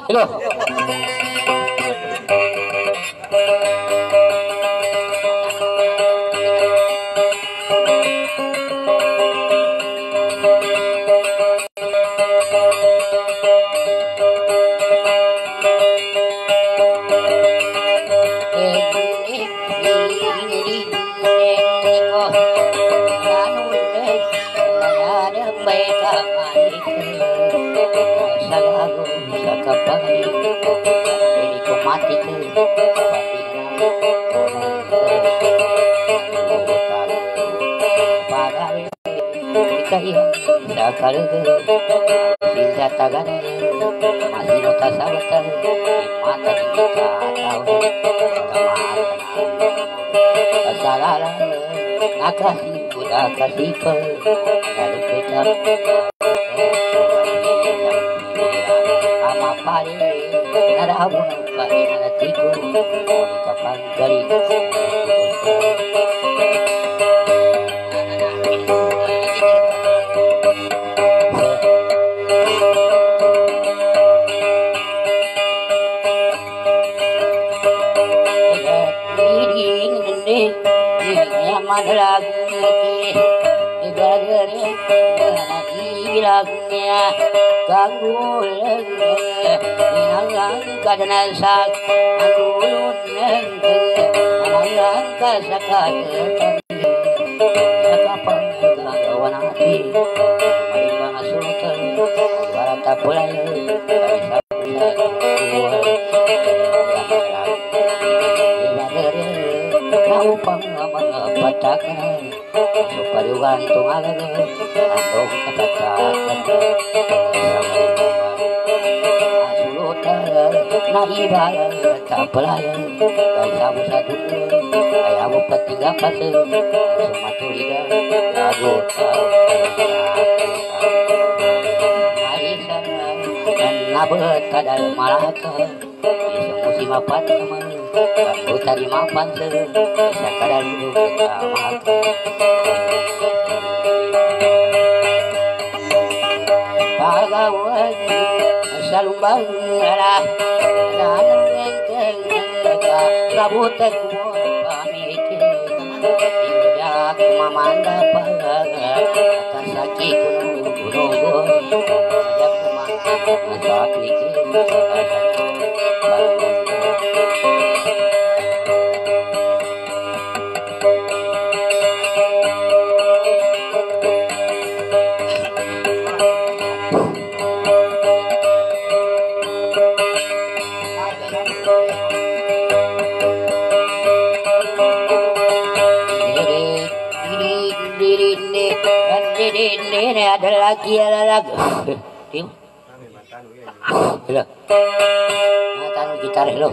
kasih udah kasih per lalu kita ama pari nada abu pari nada tiku kapan gali lagi ibadare ilagnya ganggu lagi inang kadana sak angulun nengke anang kasakat sakapan gawanati mari bangasulkan barata pulai ibadare kau pang sakal supaya gantung alag andong katakan asulutan naibal kapelayan kaya abu satu kaya abu petiga pasir semua tuliga lagu nabet kadal malaka bisa musim apa nama aku tadi mapan se bisa kadal dulu maka pagawan salumbang arah dan engkeng rabut aku pamikir tidak aku mamanda paga kasaki kuno kuno Masak dikit, ini ada lagi ada lagi. Hello. Natan gitar hello.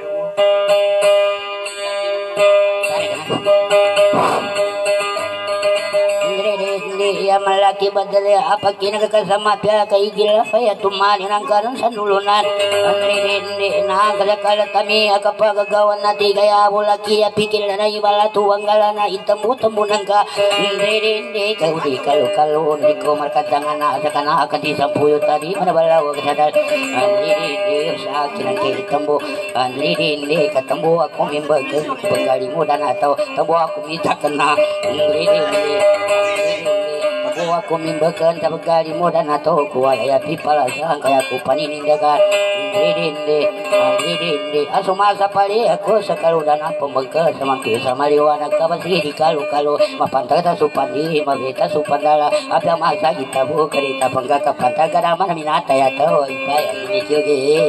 Ya malaki badal apa kina kasama pia kay gila pa ya tumani ng karon sa nulunan andri na kala kala kami akapagagawan nati kaya bulaki ya pikir na ibala tuwang gala na itambu tambu nang ka andri kay udi kalu kalu di ko markadangan na sa kana akati sa puyo tadi manabalaw kasadal andri sa kinan kay itambu andri katambu ako mimbag pagkali mo dan atau tambu ako mitakan na andri aku mimbakan tabagari mo dan ato ko ay pipala sang kaya ko paninindagan dinde dinde asumasa pali ako sa karudan ako magka sa mangki sa maliwanag ka ba sige di kalu kalu mapantagta supandi mabeta supandala apya masa gitabu karita pangkakapanta naman minata yato ipaya sinisyoge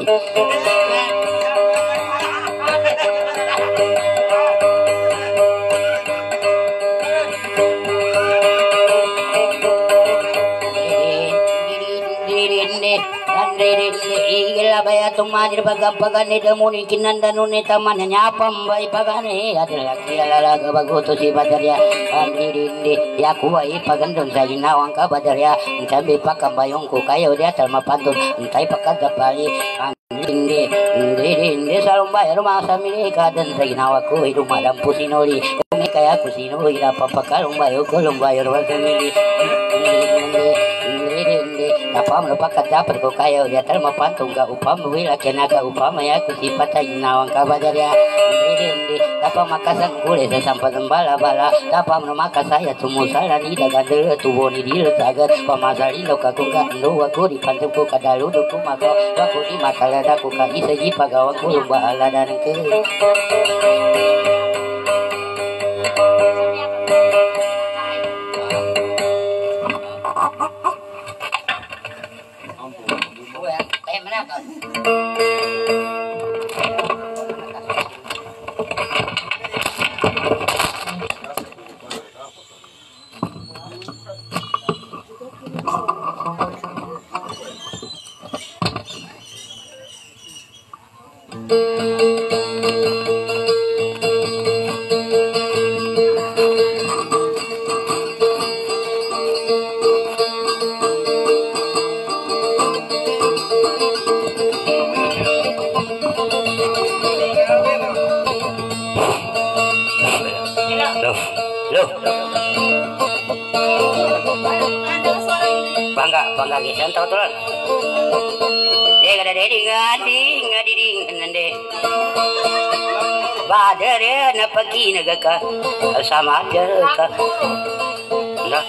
igila baya tumanir pagapagan ni damuni kinandanu ni taman nyapam bay pagane adalah kiala ga bagoto si badarya andiri ya kuwai pagandon sa ginawang ka badarya sabi pakambayong ko kayo dia talma pantun entay pakadapali andiri andiri salumba rumah samili kadan sa ginawa ko idumadam pusinoli umi kaya kusinoli napapakalumbayo kolumbayo rumah samili Napam lupa dapat ko kayo dia terma pantung ka upam wila kena ka upam ya ku sifat nawang ka badarya hindi tapa makasan kule sa sampadan bala bala tapa maka saya tumusala ni daga de tubo ni dil sagat pamasali lo ka kung ka ndo aku di pantung ko kadalu do ku mako aku di makala da ku ka isa ji pagawa ku bahala dan ke bangga bangga gisan tahu tuh deh ada deh ngadi ngadi ding nande badar ya napaki nagaka sama aja ka nah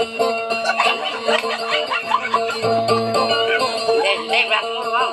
deh deh bangun mau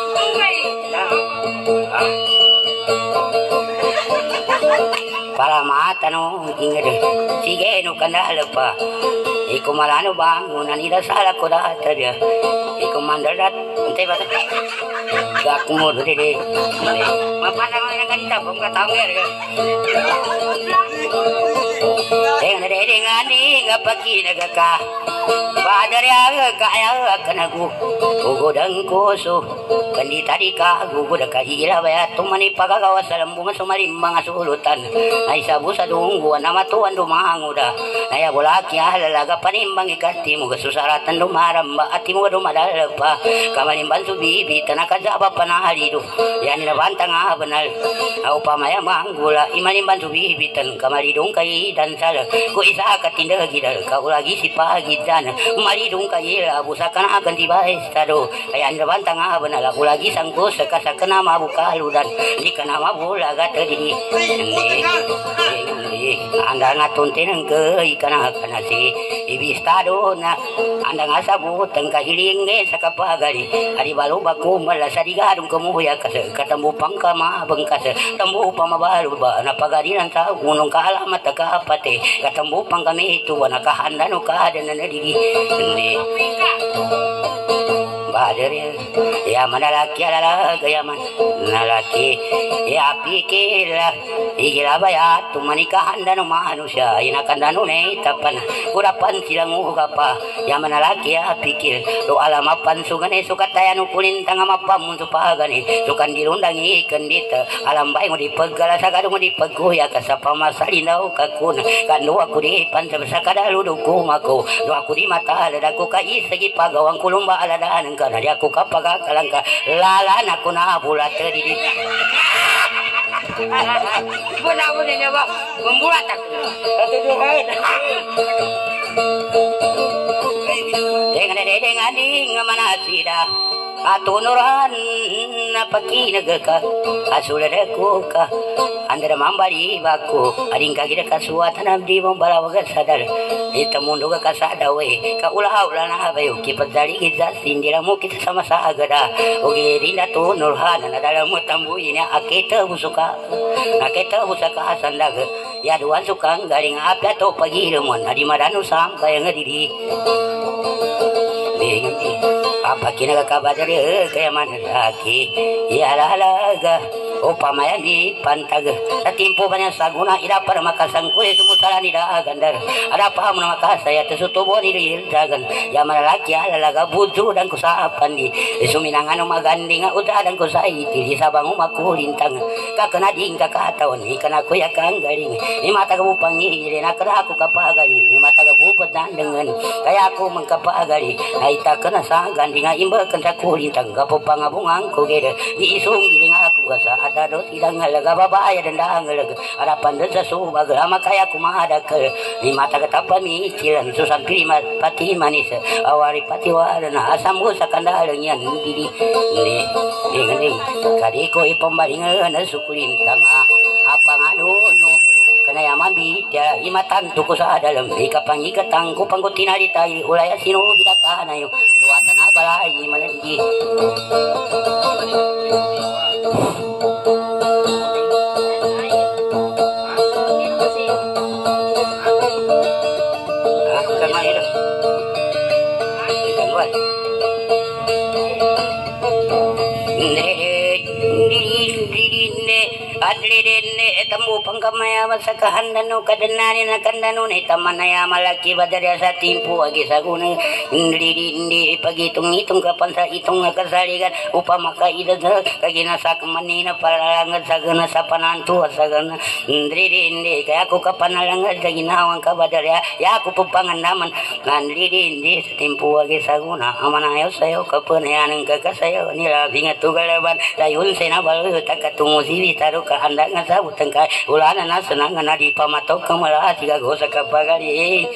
para mata no ingat sige no kandala pa iko malano bangunan ida sala ko da tadia iko mandarat ante ba gak mo de de mapana ko yang ganita bom ka tawer Dengan dengan ngapaki nagaka Badarya kaya kanagu Gugu dan kuso Kandi tadi ka gugu da kahira baya Tumani pagagawa sa lambungan sumarimbang asulutan Ay sabu sa dungguan na matuan dumanguda Naya bulaki alalaga panimbang ikati mo Gasusaratan dumaramba at mo dumadalapa Kamalimban subibi tanakazaba panahalido Yan nilabanta nga banal Au pamaya manggula imalimban subibi tan Kamalidong kay dansal Ko isa katindag gidal Kaulagi si pagidana Maridong kaya abusa ka na agan diba estado Kaya nilabanta nga banal Ako lagi sangko sa kasa ka na mabukaludan Hindi ka na mabulaga tadidi Anda nga tuntin ang kay ka na ka na si Ibistado na Anda nga sabot ang kahiling sa kapagari Ari balo ba kumala sa digadong kamuya Kasi katambupang ka maabang kasi Tambupang mabalo ba Napagarinan sa unong kaalamat na kapate Katambupang kami ito Nakahanda no kada na nadigi Hindi Bader ya manalaki alala gaya man nalaki ya pikir igila baya tumanika handa no manusia inakanda no ne tapan urapan silang ugapa ya manalaki ya pikir do alama pansugan e sukataya no kulin tanga mapamun supagani sukan dirundang ikan dita alam bay mo dipagala sa kadu mo dipagkuya ka sa pamasali na kakuna kanu aku di pansa sa kadalu do kumako do aku di mata ada ko kai sagi pagawang kulumba aladanan kana dia aku kapagakalang ka lala na ko na bulat di Buna mo niya ba membulat ako dengan dengan ding manasida atunuran napakinagaka asuladako ka andara mambari baku ading kagida kasuatan abdi membalawaga sadar ita mundo ka kasadawe ka ulah-ulah na bayo kipadali kita sindira mo kita sama sa agada oge rinda to nurhan na dalam mo tambuin ya akita busuka akita busaka sandag ya duan sukang garing apya to pagiremon adi maranu sam kaya ngadiri apa kina kabar kaya mana lagi ya lalaga upamaya di pantag sa timpo banyak saguna ira para makasang kuya sumusala ni gandar ada paham na makasaya tesutubo ni dagan ya malalaki lalaga budu dan kusapan di suminangan maganding udah dan kusai di sabang makulintang kakana ding kakataon ikana kuya kang garing ni mata kabupang ngiri na kada aku kapagari ni mata kabupat dengan kaya aku mengkapagari ay takana sa gandinga imba kanta kulintang kapupang abungang kugede di isung giling aku gasa ada dos idang halaga babaya dan dang halaga ada pandan sa subag lama kaya kumada ke di mata katapa mi cilan susan prima pati manis awari pati warna asam sa kandalang yan didi ni ding ding kadi ko ipambaringan na sukulintang apa ngano no kanaya mambitya imatan tuko sa dalam ikapangigatang ko panggutinari tayo ulaya sino bidakana yo suwatan na balay manadi adlidenne etamu pangkamaya masakahanda no kadenani na kandano ne tamanaya malaki badarya sa timpu agi saguna ndlidindi pagitung itung kapan sa itung kasaligan upama kaida kagina sa manina parangad sagana sa panantu sagana ndlidindi kaya aku kapanalangad sa ginawang kabadarya ya aku pupangandaman ndlidindi sa timpu agi saguna amanayo sayo kapanayan kakasayo nila bingat tugalaban dayun senabalo takatungo sibi taruh kahanda nga sa utang kay ulana na senang na di pamatok ka mala siga go sa kapagari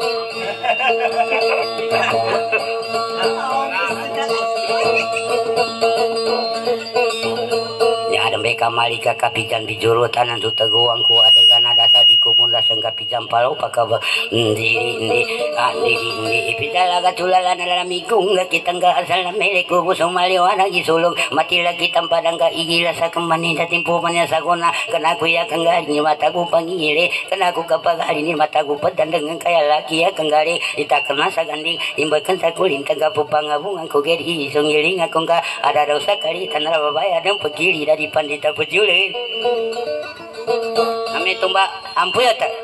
ya dambe kamari ka kapijan bijurutan ang tutaguang ko adegan na dasa di ko munda sang kapijan palo pakaba ndi ndi andi ndi ipitala katulala na lamigong kitang ka asal na mele ko busong maliwana gisulong matila kitang padang ka igila sa kamanin sa timpo man sa kona kana kuya kang gari ni mata ko pangile kana ko kapag hari ni mata ko padandang kaya laki ya kang gari itakana sa ganding imbakan sa kulintang ka pupangabungan ko geri isong iling akong ka ada daw sa kali tanara babaya ng pagkili dari pandita pujulin kami tumba ampuy ata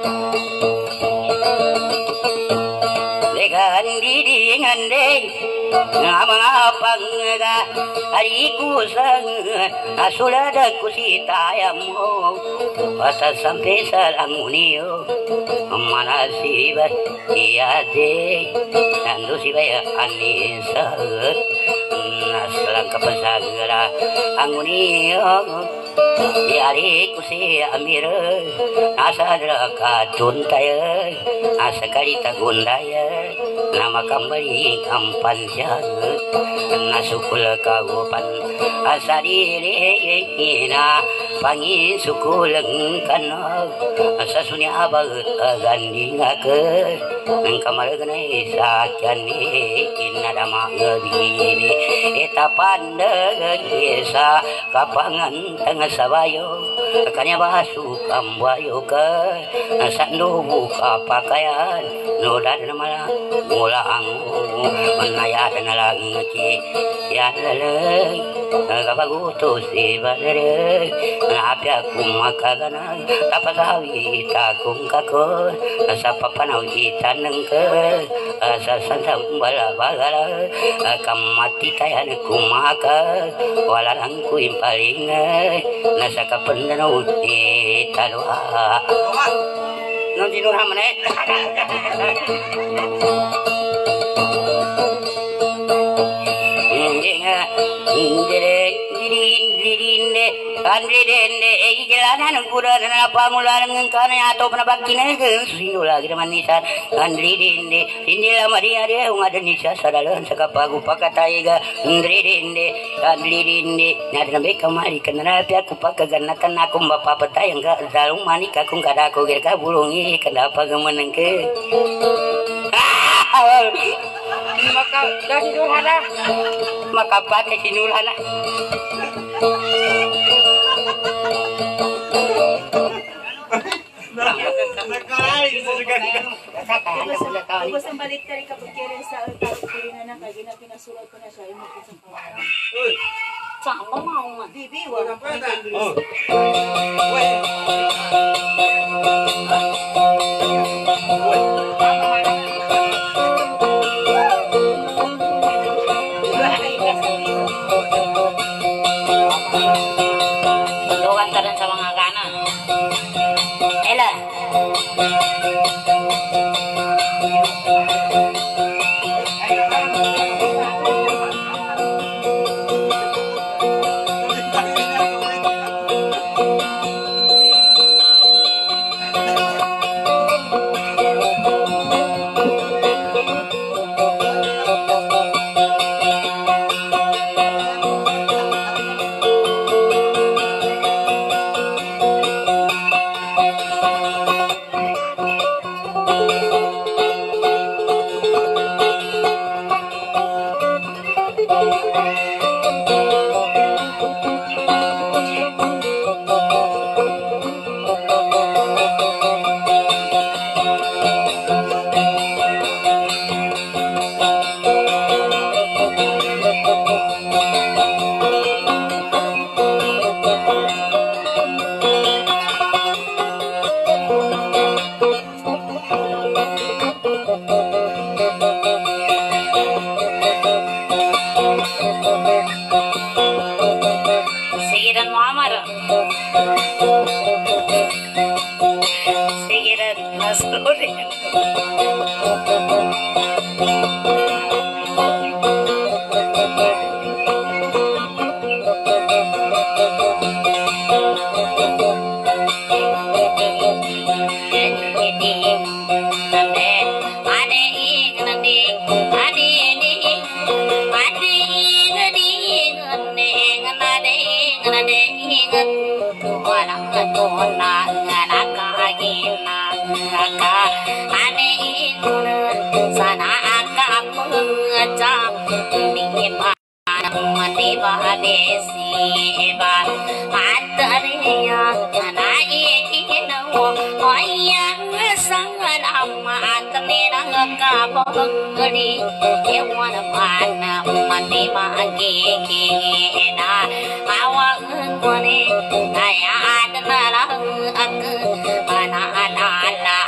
Lekan didi ngande ngapang ga hariku sang asulada kusita yamu asa sampai salangunio mana sibat iade nandu sibaya anisa nasalang kapasagara angunio yari kusi amir asadra kaduntaya asakarita gundaya nama kambari kampanjan nasukul kagupan asari ina pangi sukuleng kana asasunya abag ganding ke kamar gane sakyani inadama gabi eta pandagan desa kapangan tengah sabayo kanya basu kambayo ke sandu buka pakaian noda nama mula angu menaya dan langki ya lele kabagutu si badere api aku makagana tapasawi takung kakor sapa panau kita nengke asa santa bala bagala kamati tayan kumaka walarang ku impaling nasa kapendano di talwa non di nurhamane Indire dirinde andrinde ejalanan kurana pangulan ngkana atau penabakine ke sinula girmanisan andrinde indila maria de ngada nisa sadalan sakapagu pakataiga indrinde andrinde nadna be kamari kenana pia ku pakaganakan aku bapa petayang ga zalung manik aku kada aku gerka bulungi kenapa gemenengke maka dari dulhana maka pate sinulhana Basta balik tari kapag kere sa tawag na kaya na pinasulat ko na siya yung magkita sa kawan. Sama mau nga. Bibi, wala pa Doan taran sa mga kana. Ela. Sigiran Muhammad. Sigiran Nasrullah. Awak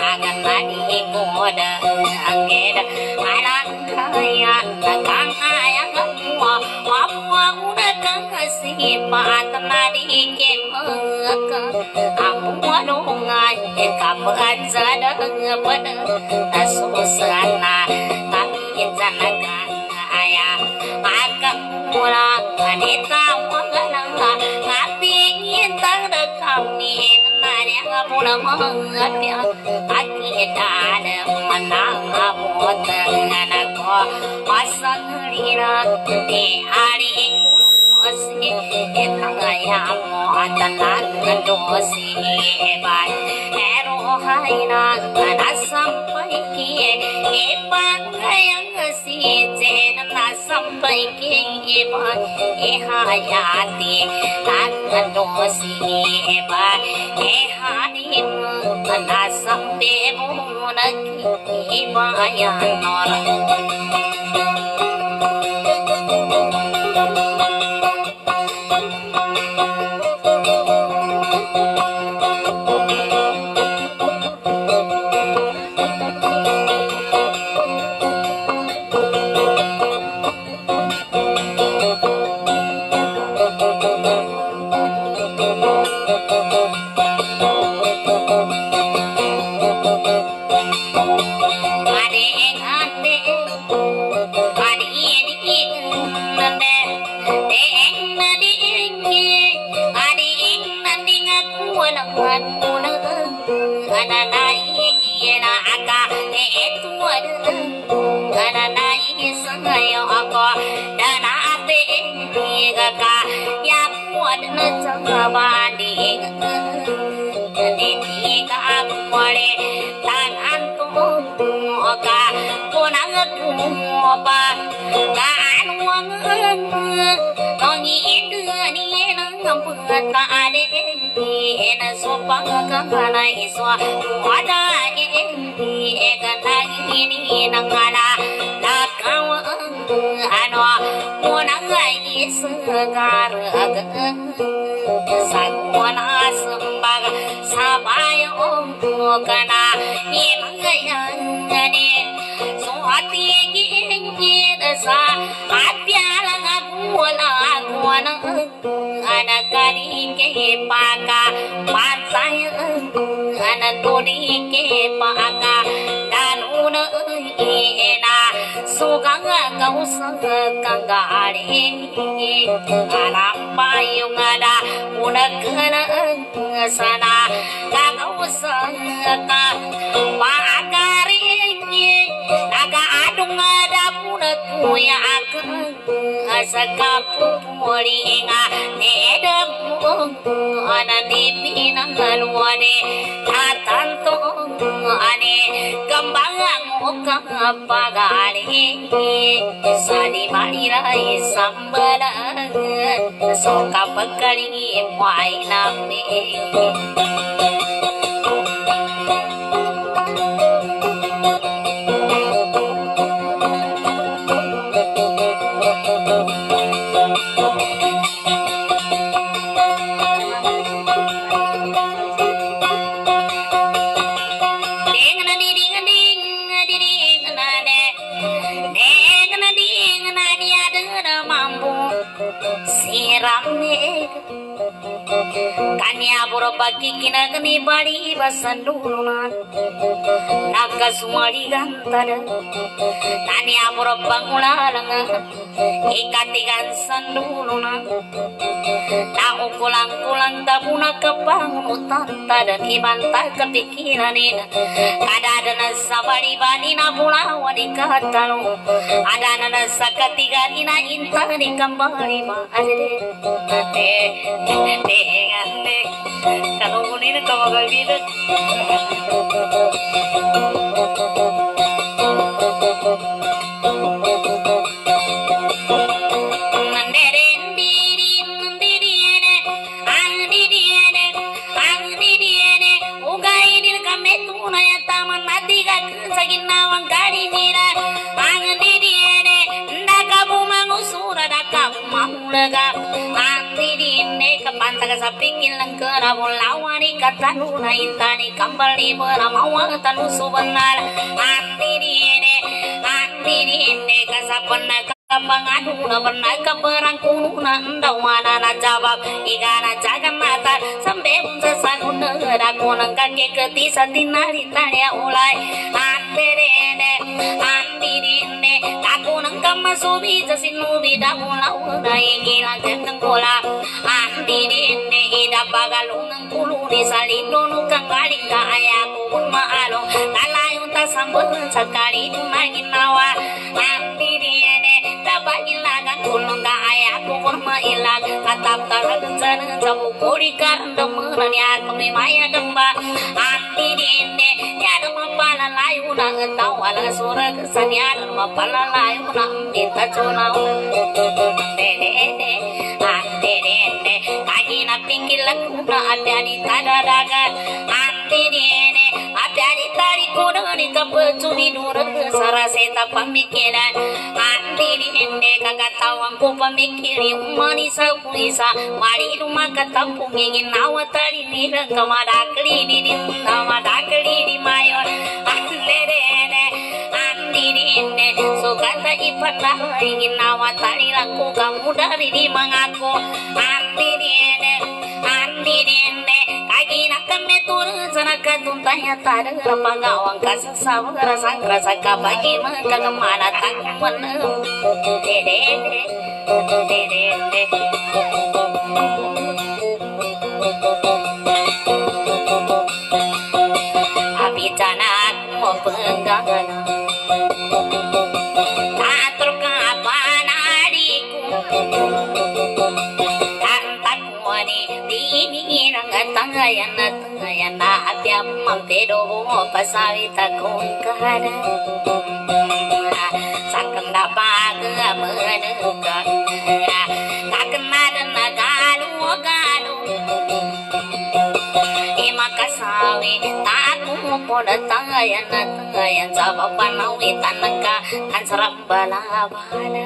moda angin anak kaya kang ayang mua wapua una kang kasih patna dikin maka kamu dongai kamu aja dengan pada tasusana tapi janaga ayah akan mula wanita wanita tapi tak ada kami nanya kamu nama hati kita ada menang kamu denganku asal lina di hari dosi etangaya mo atanan dosi ebay ero haina nasampai kie ebang kayang si jen nasampai kie ebay ehayati tan dosi ebay ehanim nasampai mo naki ebayan nora sana kagak usah pagaring naga adung ada puna kuya aku asakapu moringa nedam ana dipinang wane tatanto ane kembang muka pagari sadi marirai sambala soka pagari mai name Kanya bagi kinagani bari basandulunan naga sumali gantada kanya bangulang ikatigan sandulunan na ukulang-kulang tabuna kapangutan tada ibantay katikinanin kadada na sa bari-bari na bulawan ikatalo ada na sa katigan ina intani kambari ba ade ade ade ade kalau kunin kalau gak gitu sapikin lang kerabon lawani katanuna intani kembali beramawa tanu subenar andi dine andi dine kasapana kapangaduna pernah keperang kununa endau mana na jawab igana jagan mata sampai unsa saguna aku nang kaki ketisa tinari tanya ulai andi dine andi dine aku nang kamasubi jasinubi damulau dai gilang kenang bola andi dine ida pagalungang kulu di salindo nukang galing ka ayaku pun maalong lalayong tasambot sakali dumagin nawa andi dine tabagilagan kulong ka ayaku pun mailag katap talagang sanang sa bukuri karandang menani ako may maya damba andi dine yada mapalalayo na tawala sura kesanyan mapalalayo na minta cunaw dede andi dine kagi na pinggilan na abyani tadadagan andi dine abyani tarik kudani kapecumi nurut saraseta pemikiran andi dine kagatawang ko pemikiri umanisa kuisa mari rumah katampu ingin nawa tari nila kamadakli di namadakli di mayor andi dine andi dine sukata ipatah ingin nawa tari laku kamu dari di mengaku andi dine andi dine kagi nak kami turun sana katuntanya tada rapagawang kasasawa rasa rasa kabagi maka kemana tak menem dede dede dede abicana aku mau penggangan atur kapan adikku ini nang tangayana tangayana abyam mampedo pasawita kong kahada sakang dapat menuka kakena na galu galu imakasawi taku poda tangayana tangayan sabab panawi tanaka kan serap balabala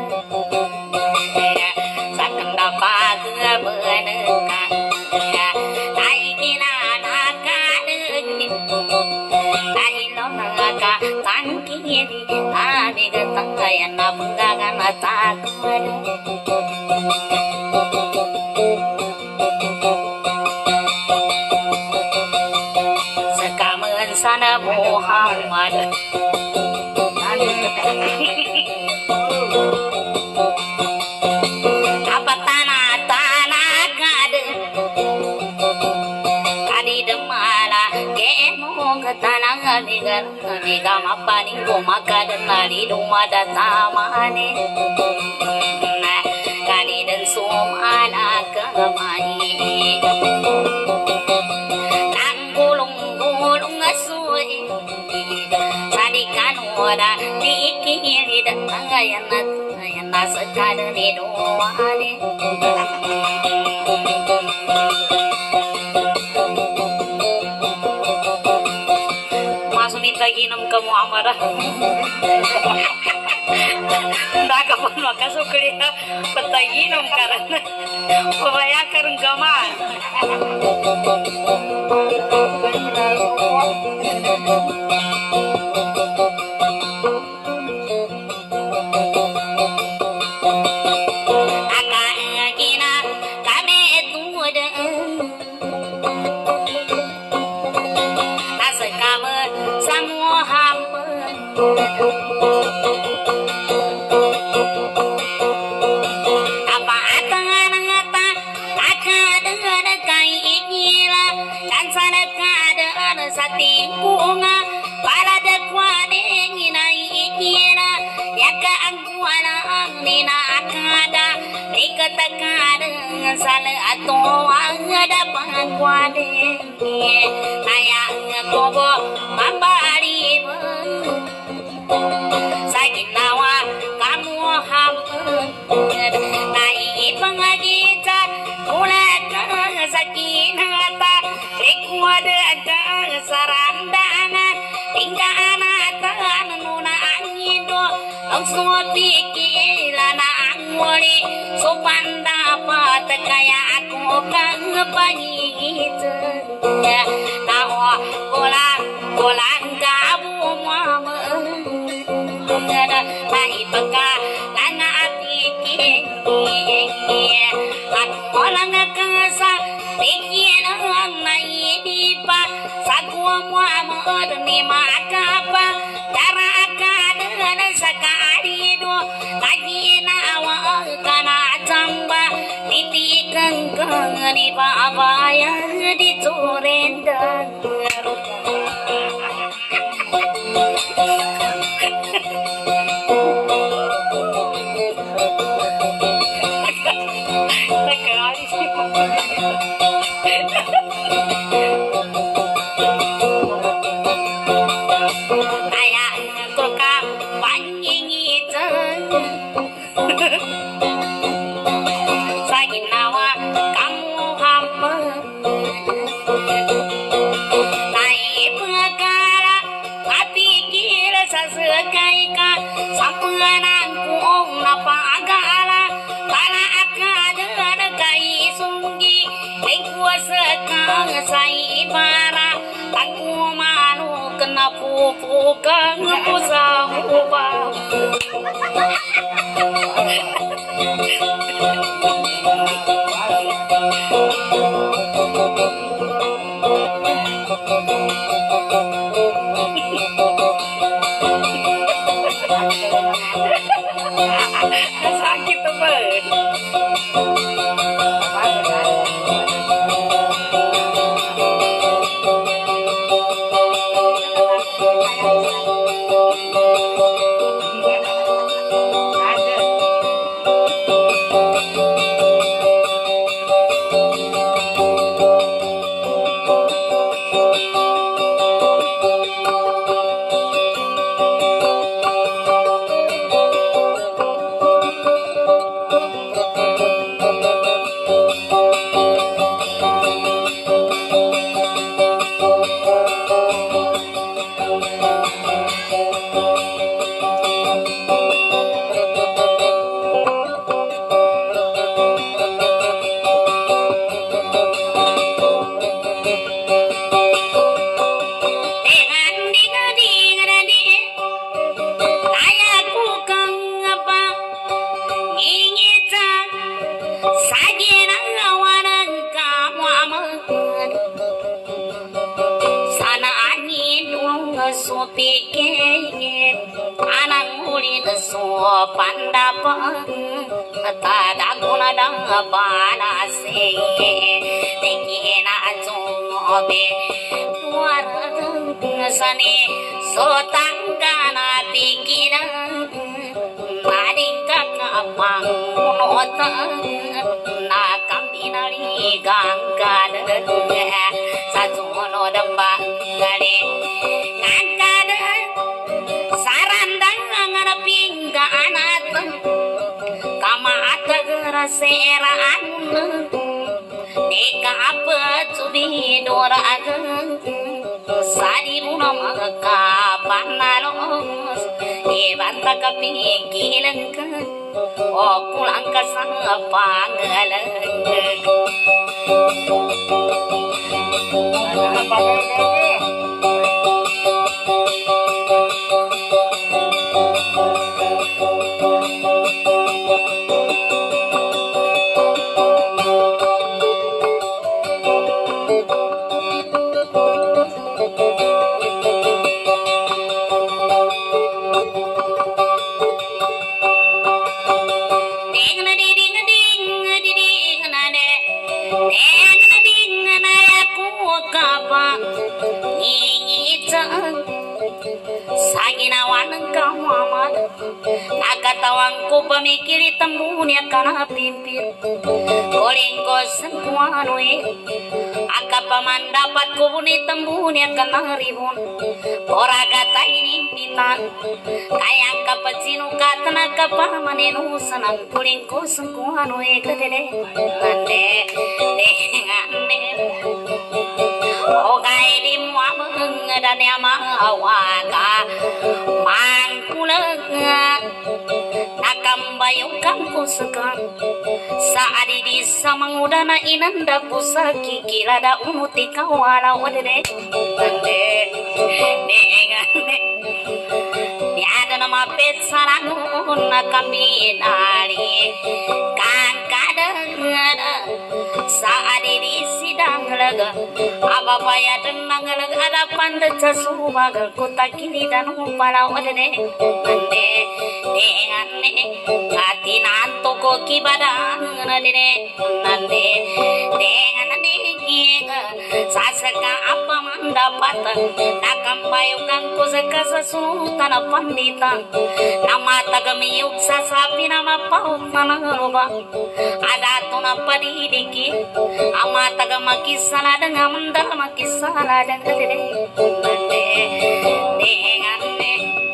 sakang dapat menuka tangkiri tadi ketanggayan na penggagan takut sekamen sana Muhammad apa tanah tanah kade kadi demala kemo ketanang bigar biga mapaning gumaka dan nari rumah datamane nah kali dan sumana kemai nang gulung gulung ngasui sadikan wada dikiri dan tangayan tangayan nasekade di doane lagi nam kamu amarah daga pun maka sukriya patagi nam karana pabaya karang gaman akagina kami itu ada apa atangan ngata akadar kai inyila dan sana kadar satimpunga para dekwane nginai inyila yaka angkuana nina akada ikatakada sala atoang ada pangkwade aya ngobo mambari saginawa kamu hampir nai pangagita ulaka sakinata rekwada aga sarandana tingga anata nuna angido langsung pikir lana angwali sopan dapat kaya aku kang panyit nawa bolang bolang kabu mama ngada nai peka lana atiki at bolang kasa tikin nai dipa sagwa mama ni makapa cara kadan sakari do lagi nawa kana tamba titi kangkang di babaya di torendang ayah kokam panyingit saginawa kamu hamba naik perkara kapikir sasekai ka sampeanangku napa agala para akadana kai sunggi kuasa kang sai para aku malu kena pupu kang pusahuba sakit banget. Pandapang tada guna dang panase tekina ajobe tuar sane sotangkana tikina maring kakapang nota na kambinali gangkad sajono damba gale ngangkad sarandang ngaraping anat kama atagara sera anu neka apa cubi doraga sari muna maka panalos e banta kapikilan ka o pulang ka sa pangalan Nakatawang ko pamikiri tambunya kana pimpir Goling ko sengkuano e Aka pamandapat ko buni tambunya kana ribon Oragata ini pitan Kayang kapacino katana kapamanenu sanang Goling ko sengkuano e kadede Ande Dengane Ogai di muameng dan yama awaka Mangkulang nakamba payungkan ku segan saat di samangudana inanda pusaki kilada umuti kawala wadene ande nengane ni ada nama pet saranu na kami nari kang kadang saat di sidang laga ababaya tenang laga ada pandai subagal kota kini dan upala wadene ande nengane hati nanto ko kibadan nadine nande dengan nenge sasaka apa mendapat nakam payungan ko sakasa sultan pandita nama tagamiyuk sasapi nama paut manaloba ada tuna padidiki ama tagamaki sala dengan mendal maki sala dan kadene nande dengan ne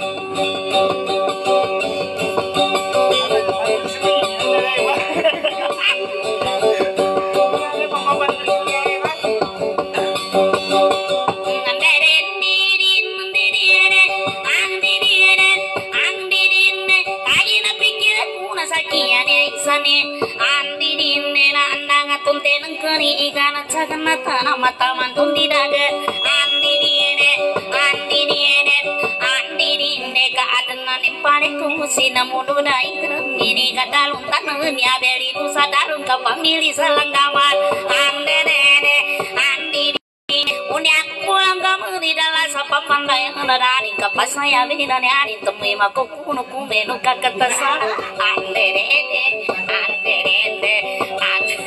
mata mantun tidak andi diene andi diene andi diene ka adna ni pare tu sina mudu dai ini ka dalun tannya beli tu sadarun ka pamili salanggaman ande dene andi unya pulang kamu di dalam sapa pandai ngadani ka pasaya bina ni ani temui mako kuno kumbe no ka katasa ande dene ande dene ande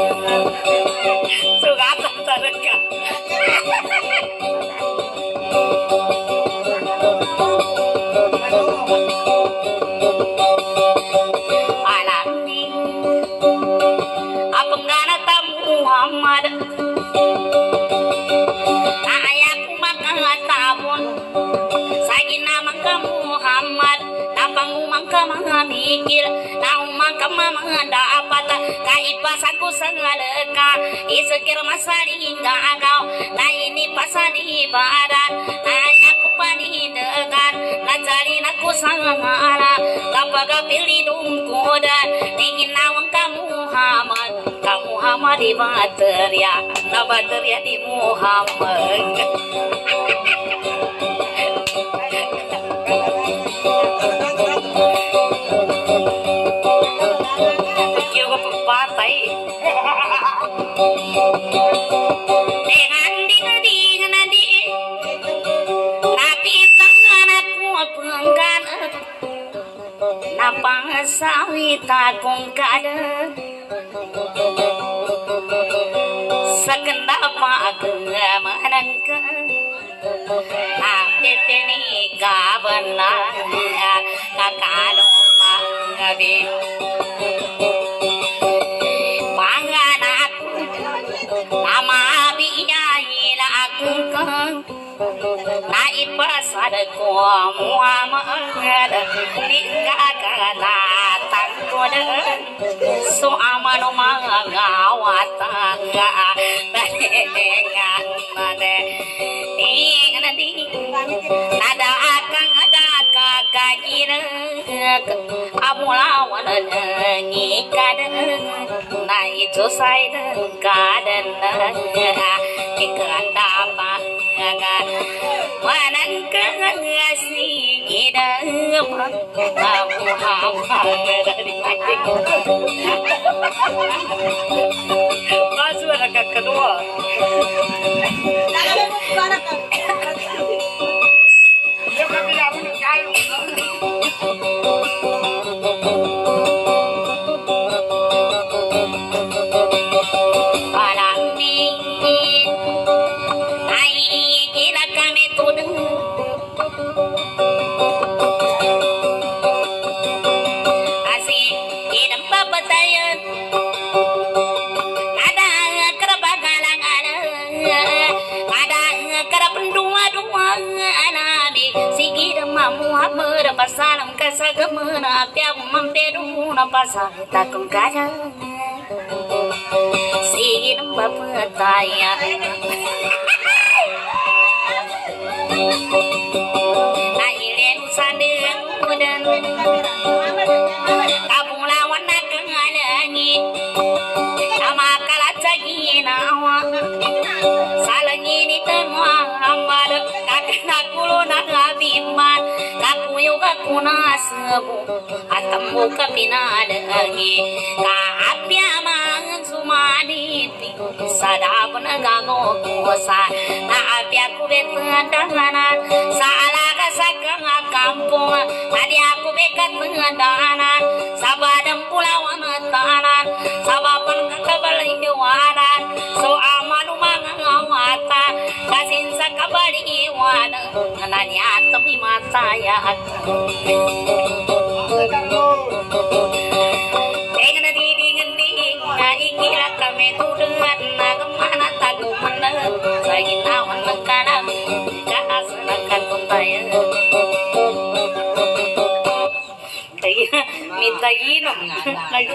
Sugata taraka. Alami apa ngana tamu Muhammad ayaku makan tabun sagina makan Muhammad napangu makan mikir nau makan manganda apa kaipasaku sangaleka isukir masari hingga agau na ini pasani barat na aku pani degan na cari naku sangara kapaga pilih dungkodan ingin nawang kamu Muhammad kamu Muhammad di bateria na bateria di Muhammad dengan di dengan di tapi tangan aku penggan napang sawita kong kada sekendapa aku menangka tapi tini kabana kakadong mangabi nama biyahila aku kang naipasad ko Muhammad ningkakala tangkod so amano mga ngawatanga talengan mane ning nadi nada akang ada kakakira amulawan ngikad na itu saya kadan ikan dapat manang kasih kita Muhammad dari masuk rakaat kedua Muhammad pasalam kasagamana tiap mampedu na pasal takung kada sigin bapataya na ilen sadeng mudan juga kuna sebu atambu kapinadagi kapya mangan sumaniti sadap nagago kusa na apya ku betandanan sala ka sakang kampung tadi aku bekat mengandanan sabadam pulawan tanan sabapan kabaliwanan so amanu mangawata kasin sa kabaliwanan nanya tapi mata ya dengan didingan dingin ikira kami tuduhan nagamana tagu mana lagi nawan mengkanam kaasanakan kuntaya minta ino lagi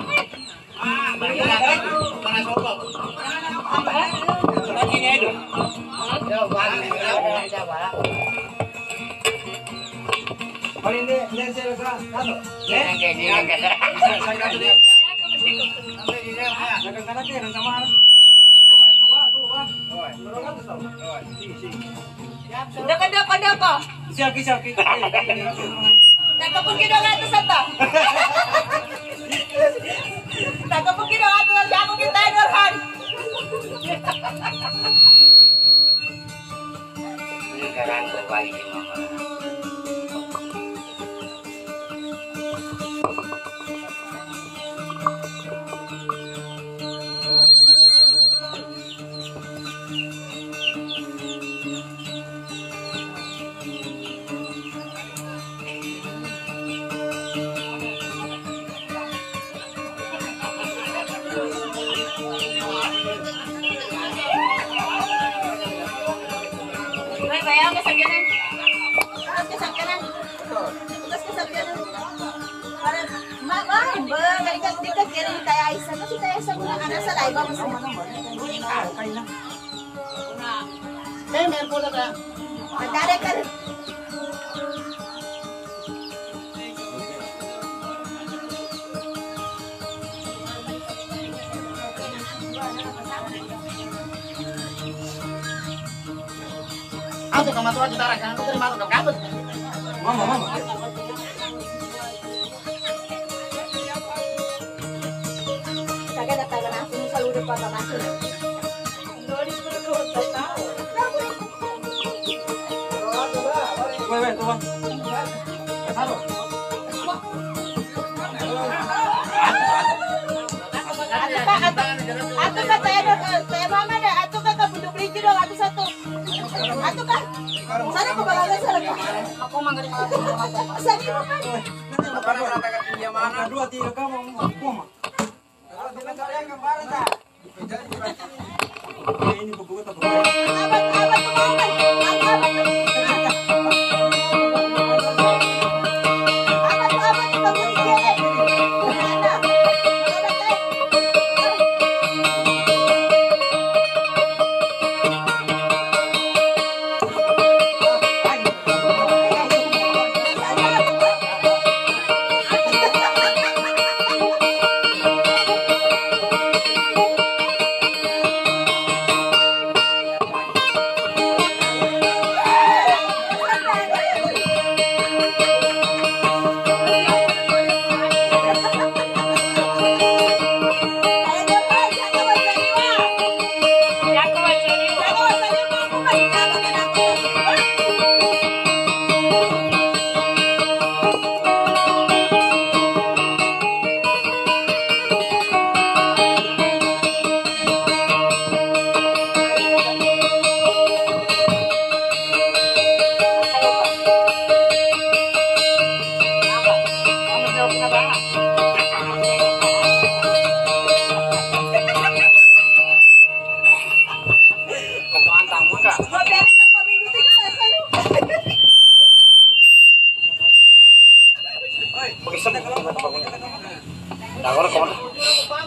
Daka daka daka. Siaki siaki. Daka pun kita ngato sa ta. Daka pun kita ngato sa ako kita dorhan. Sekarang berbagi mama. May bayaw ka sa ganan. Tugas ka sa ganan. Tugas ka sa ganan. Para mama, ba, kalikat dikat kaya ni tayo isa. Kasi tayo isa muna ana sa live mo sa mga mo. Eh, meron po na ka. Madara ka rin. Aku kamu tuh kita rakan, aku terima dong kabut. Mama mama. Kagak datang aku selalu depan masuk. Dolis ko ko tao. Wait wait tuan. Kasaro. Ato ka tayo tayo mama na ato ka kabudok ligi dong ato satu. Ato ka. Sana ko bagalan sa laga. Ako manggaling mga Sani mo man. Para mengatakan dia mana dua tiga kamu koma. Kalau tidak kalian kemarin dah. Ini buku tak buku. Abat abat kumakan. Abat abat. Abat abat ka mo sige. Ana. Takut kemana?